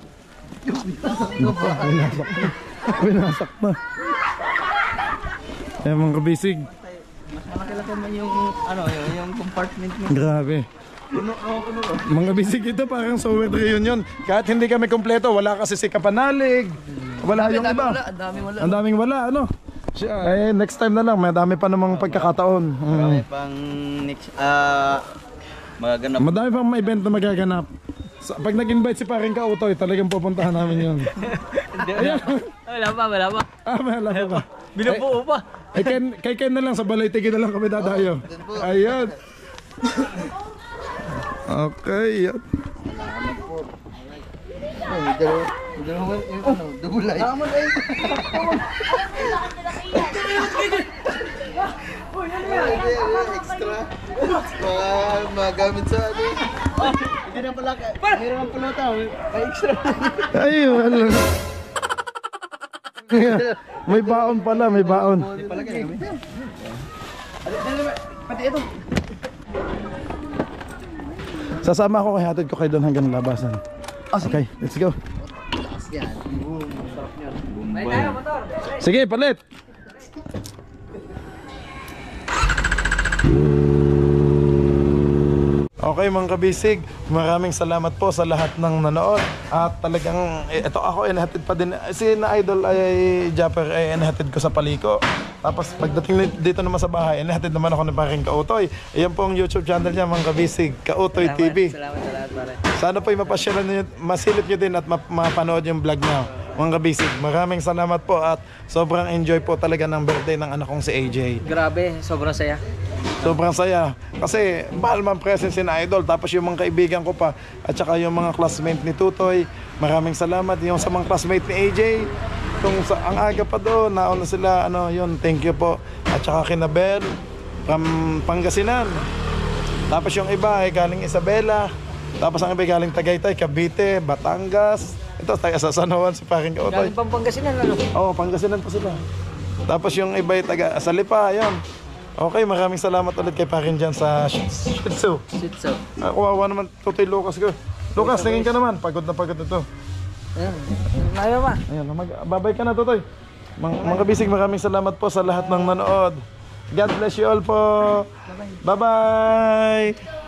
Winasak na. Winasak na. Ayan mga kabisig. Mas malaki-laki man yung, ano, yung compartment mo. Grabe. Mga bisig ito parang Sowet reunion. Kahit hindi kami kompleto, wala kasi si Kapanalig. Wala yung iba. Ang daming wala. Ang daming wala, ano? Eh, next time na lang, may dami pa namang pagkakataon. Marami pang next, ah, magaganap. Madami pang mga event na magaganap. So, pag nag-invite si paring Kautoy, talagang pupuntahan namin yun. Ayan. Wala pa, wala pa. Ah, wala pa ba? Binubuo pa. Eh, Ken, kay Ken na lang, sa balay tigil na lang kami dadayo. Ayan. Okay, yan. Salamat po. Oh, dalawa, dalawa, ano, double light. Salamat ay. Extra. Mga magamit sa ano. Hindi na pala, meron pala tao. May extra. Ay, wala. May baon pala, may baon. Pati ito. Sasama ako kay hatid ko kayo doon hanggang labasan. Okay, let's go. Sige, palit. Okay mga kabisig, maraming salamat po sa lahat ng nanood. At talagang, eh, ito ako, inahatid pa din. Si na Idol ay Japper, ay inahatid ko sa Paliko. Tapos pagdating dito naman sa bahay, inahatid naman ako ng paring Kautoy. Iyan po ang YouTube channel niya mga kabisig, Kautoy T V. Salamat sa lahat pare. Sana po ay mapasyalan nyo, masilip nyo din at map mapanood yung vlog niya. Mga kabisig, maraming salamat po at sobrang enjoy po talaga ng birthday ng anak kong si A J. Grabe, sobrang saya. Sobrang saya. Kasi mahal man presence si na Idol. Tapos yung mga kaibigan ko pa. At saka yung mga classmate ni Tutoy. Maraming salamat. Yung sa mga classmate ni A J. Kung sa, ang aga pa doon, nauna sila. Ano, yun, thank you po. At saka kina Bel. From Pangasinan. Tapos yung iba ay galing Isabela. Tapos ang iba ay galing Tagaytay, Cavite, Batangas. Ito, taga sa San Juan si paring Kautoy. Galing pang Pangasinan, ano? Oo, Pangasinan pa sila. Tapos yung iba ay taga sa Lipa, yun. Okay, maraming salamat ulit kay Parin dyan sa Shih Tzu. Shih Tzu. Ah, kawawa naman Tutoy Lucas ko. Lucas, tingin ka naman. Pagod na pagod na to. Ayan. Ayaw ba? Ayan, babay ka na Tutoy. Mang, mga kabisig, maraming salamat po sa lahat ng nanood. God bless you all po. Bye-bye.